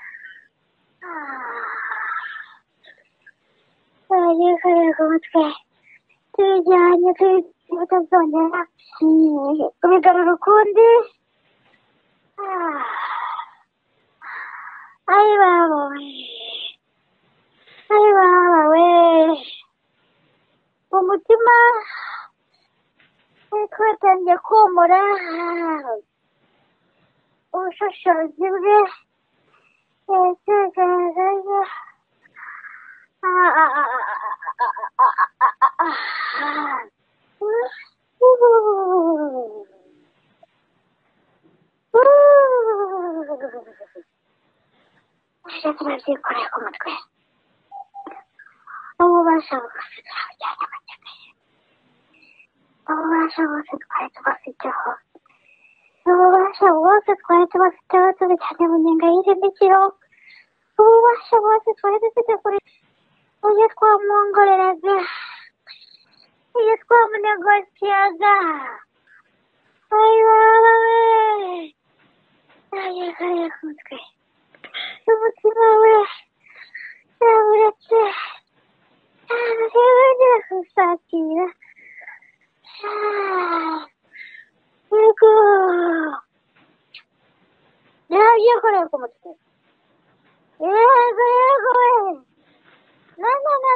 Twagiye kureba ku mutwe. Tubijyanye tutazongera kubigarura ukundi. Ayi baba we. Ayi baba we. Umutima twatangiye komora ubushobozi bwe yatekereje turabyikoreye ku mutwe ububasha bwose twabujyanye amateka ye ububasha bwose twari tubafiteho ububasha bwose twari tubafiteho tubijyanye mu nyenga y'irimbukiro ububasha bwose twari dufite kuri iyo twamwongoreraga iyo twamunegosiyaga ayi baba we yagiye ku mutwe umutima we yaburetse yagiye gusatira yego yagiye kureba ku mutwe yego yego we na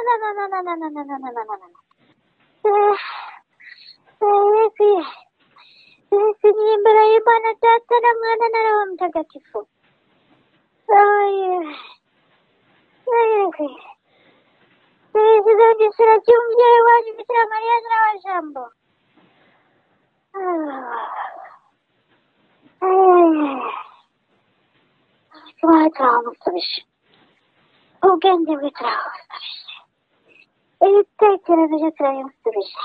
ni imbere y'Imana Data na Mwana na Roho Mutagatifu. Perezida w'igisura cy'umubyeyi wacu Bikira Mariya na wa Jambo. Umutima turamusubije. Ubwenge bwe turamusubije. Ibitekerezo bye turabimusubije.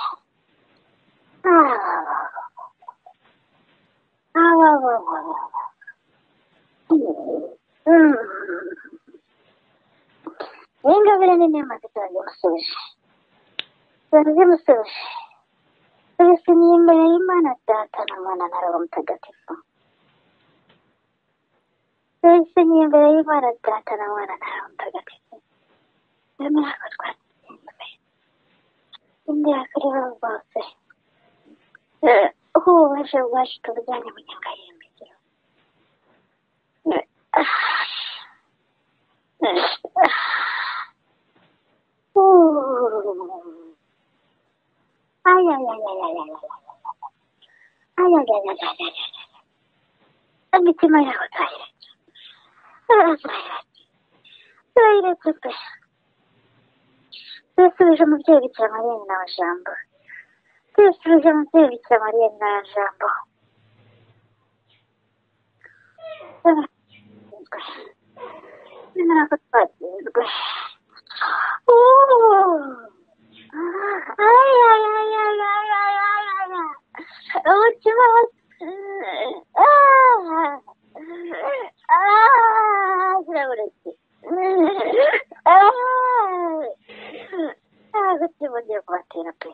Ingabire n'inema turazimusubije. Turazimusubije. Tubisinyiye imbere y'Imana Data na Mwana na Roho Mutagatifu. Tubisinyiye imbere y'Imana Data na Mwana na Roho Mutagatifu. Twemera ko twatsinzwe. Indira kuri bo bose. Ububasha bwacu tubujyanye mu nyenga y'irimbukiro. Imitima yabo turayiretse. Turayiretse pe. Tuyisubije umubyeyi Bikira Mariya nyina wa Jambo. Tuyisubije umubyeyi Bikira Mariya nyina wa Jambo. Nyamara ko twatsinzwe. Umutima kiraburetse. Agatima ugiye kubatera pe.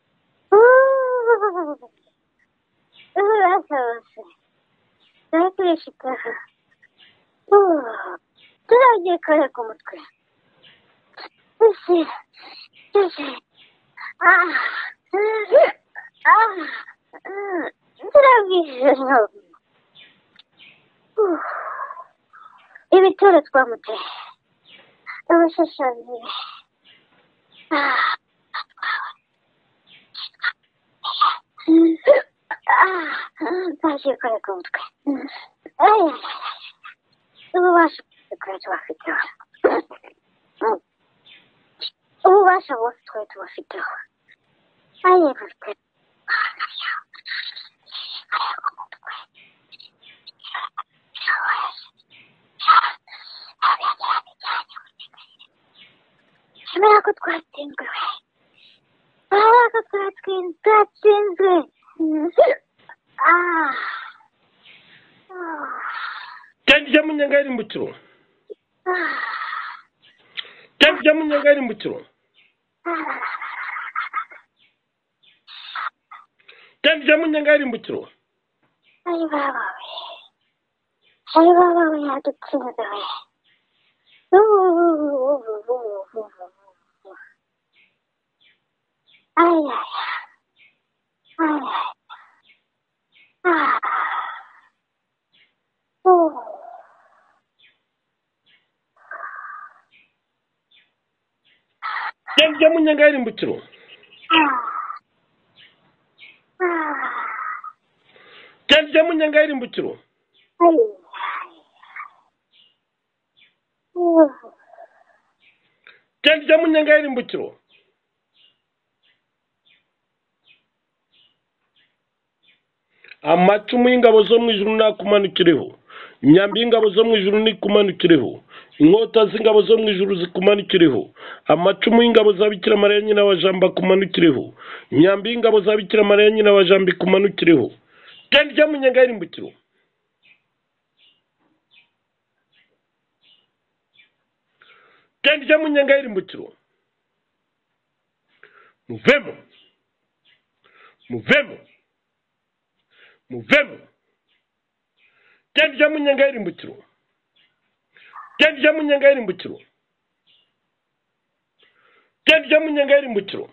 Urasabose. Tuzagiye kare ku mutwe. ibitoro twamuteye abashashazi ntagiye kureka umutwe ububasha twari tubafiteho ububasha bwose twari tubafiteho bafite kubera ko twatsinzwe twatsinzwe cyangwa munyaga irimbukiro cyangwa munyaga irimbukiro cyangwa munyaga irimbukiro ayi baba we yadutsinze we cyangwa munyaga irimbukiro cyangwa munyaga irimbukiro cyangwa munyaga irimbukiro amacumu y'ingabo zo mu ijuru nakumanukireho imyambi y'ingabo zo mu ijuru nikumanukireho inkota z'ingabo zo mu ijuru zikumanukireho amacumu y'ingabo za Bikira Mariya nyina wa Jambo akumanukireho imyambi y'ingabo za Bikira Mariya nyina wa Jambo ikumanukireho cyangwa munyaga irimbukiro cyangwa munyaga irimbukiro muvemo cyangwa munyaga irimbukiro cyangwa munyaga irimbukiro cyangwa munyaga irimbukiro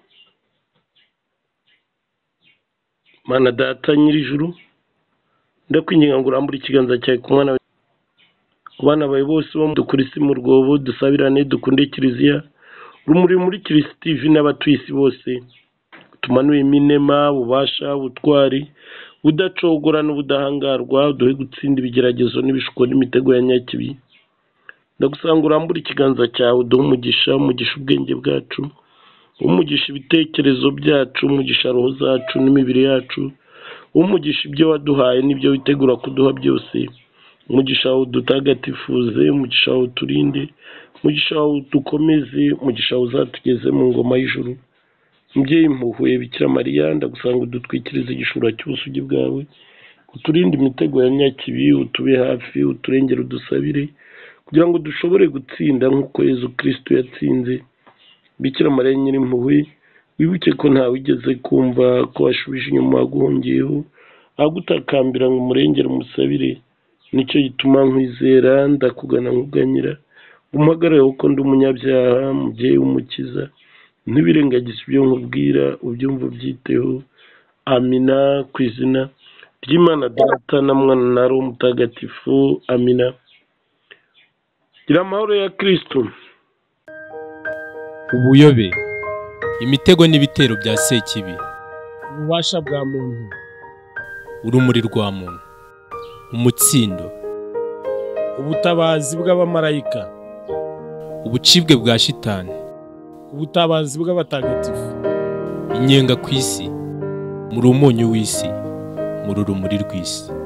Mana data nyir'ijuru ndakwinginga ngo urambure ikiganza cyawe ku mwana ku bana bawe bose bo dukora isi mu rwobo dusabirane dukunde kiliziya rumuri muri Kristo TV n'abatuye isi bose tumanuye iminema ububasha ubutwari budacogora n'ubudahangarwa duhe gutsinda ibigeragezo n'ibishuko n'imitego ya nyakibi ndagusanga urambure ikiganza cyawe uduhe umugisha ubwenge bwacu umugisha ibitekerezo byacu umugisha roho zacu n'imibiri yacu umugisha ibyo waduhaye n'ibyo witegura kuduha byose umugisha wawe udutagatifuze umugisha wawe uturinde umugisha wawe udukomeze umugisha wawe uzatugeze mu ngoma y'ijuru mubyeyi mpuhwe Bikira Mariya ndagusanga udutwikirize igishura cy'ubusugi bwawe uturinde imitego ya nyakibi utube hafi uturengere udusabire kugira ngo dushobore gutsinda nk'uko Yezu Kristo yatsinze Bikira Mariya nyir'impuhwe wibuke ko ntawe wigeze kumva ko washubije inyuma waguhungiyeho agutakambira ngo umurengere umusabire nicyo gituma nkwizera ndakugana nkuganyira umuhagarareho ko ndi umunyabyaha mubyeyi w'umukiza ntibirengagize ibyo nkubwira ubyumva ubyiteho amina ku izina ry'Imana Data na Mwana na Roho Mutagatifu amina gira amahoro ya Kristo ubuyobe imitego n'ibitero bya sekibi ububasha bwa muntu urumuri rwa muntu umutsindo ubutabazi bw'abamarayika ubucibwe bwa shitani ubutabazi bw'abatagatifu inyenga ku isi muri umunyu w'isi muri urumuri rw'isi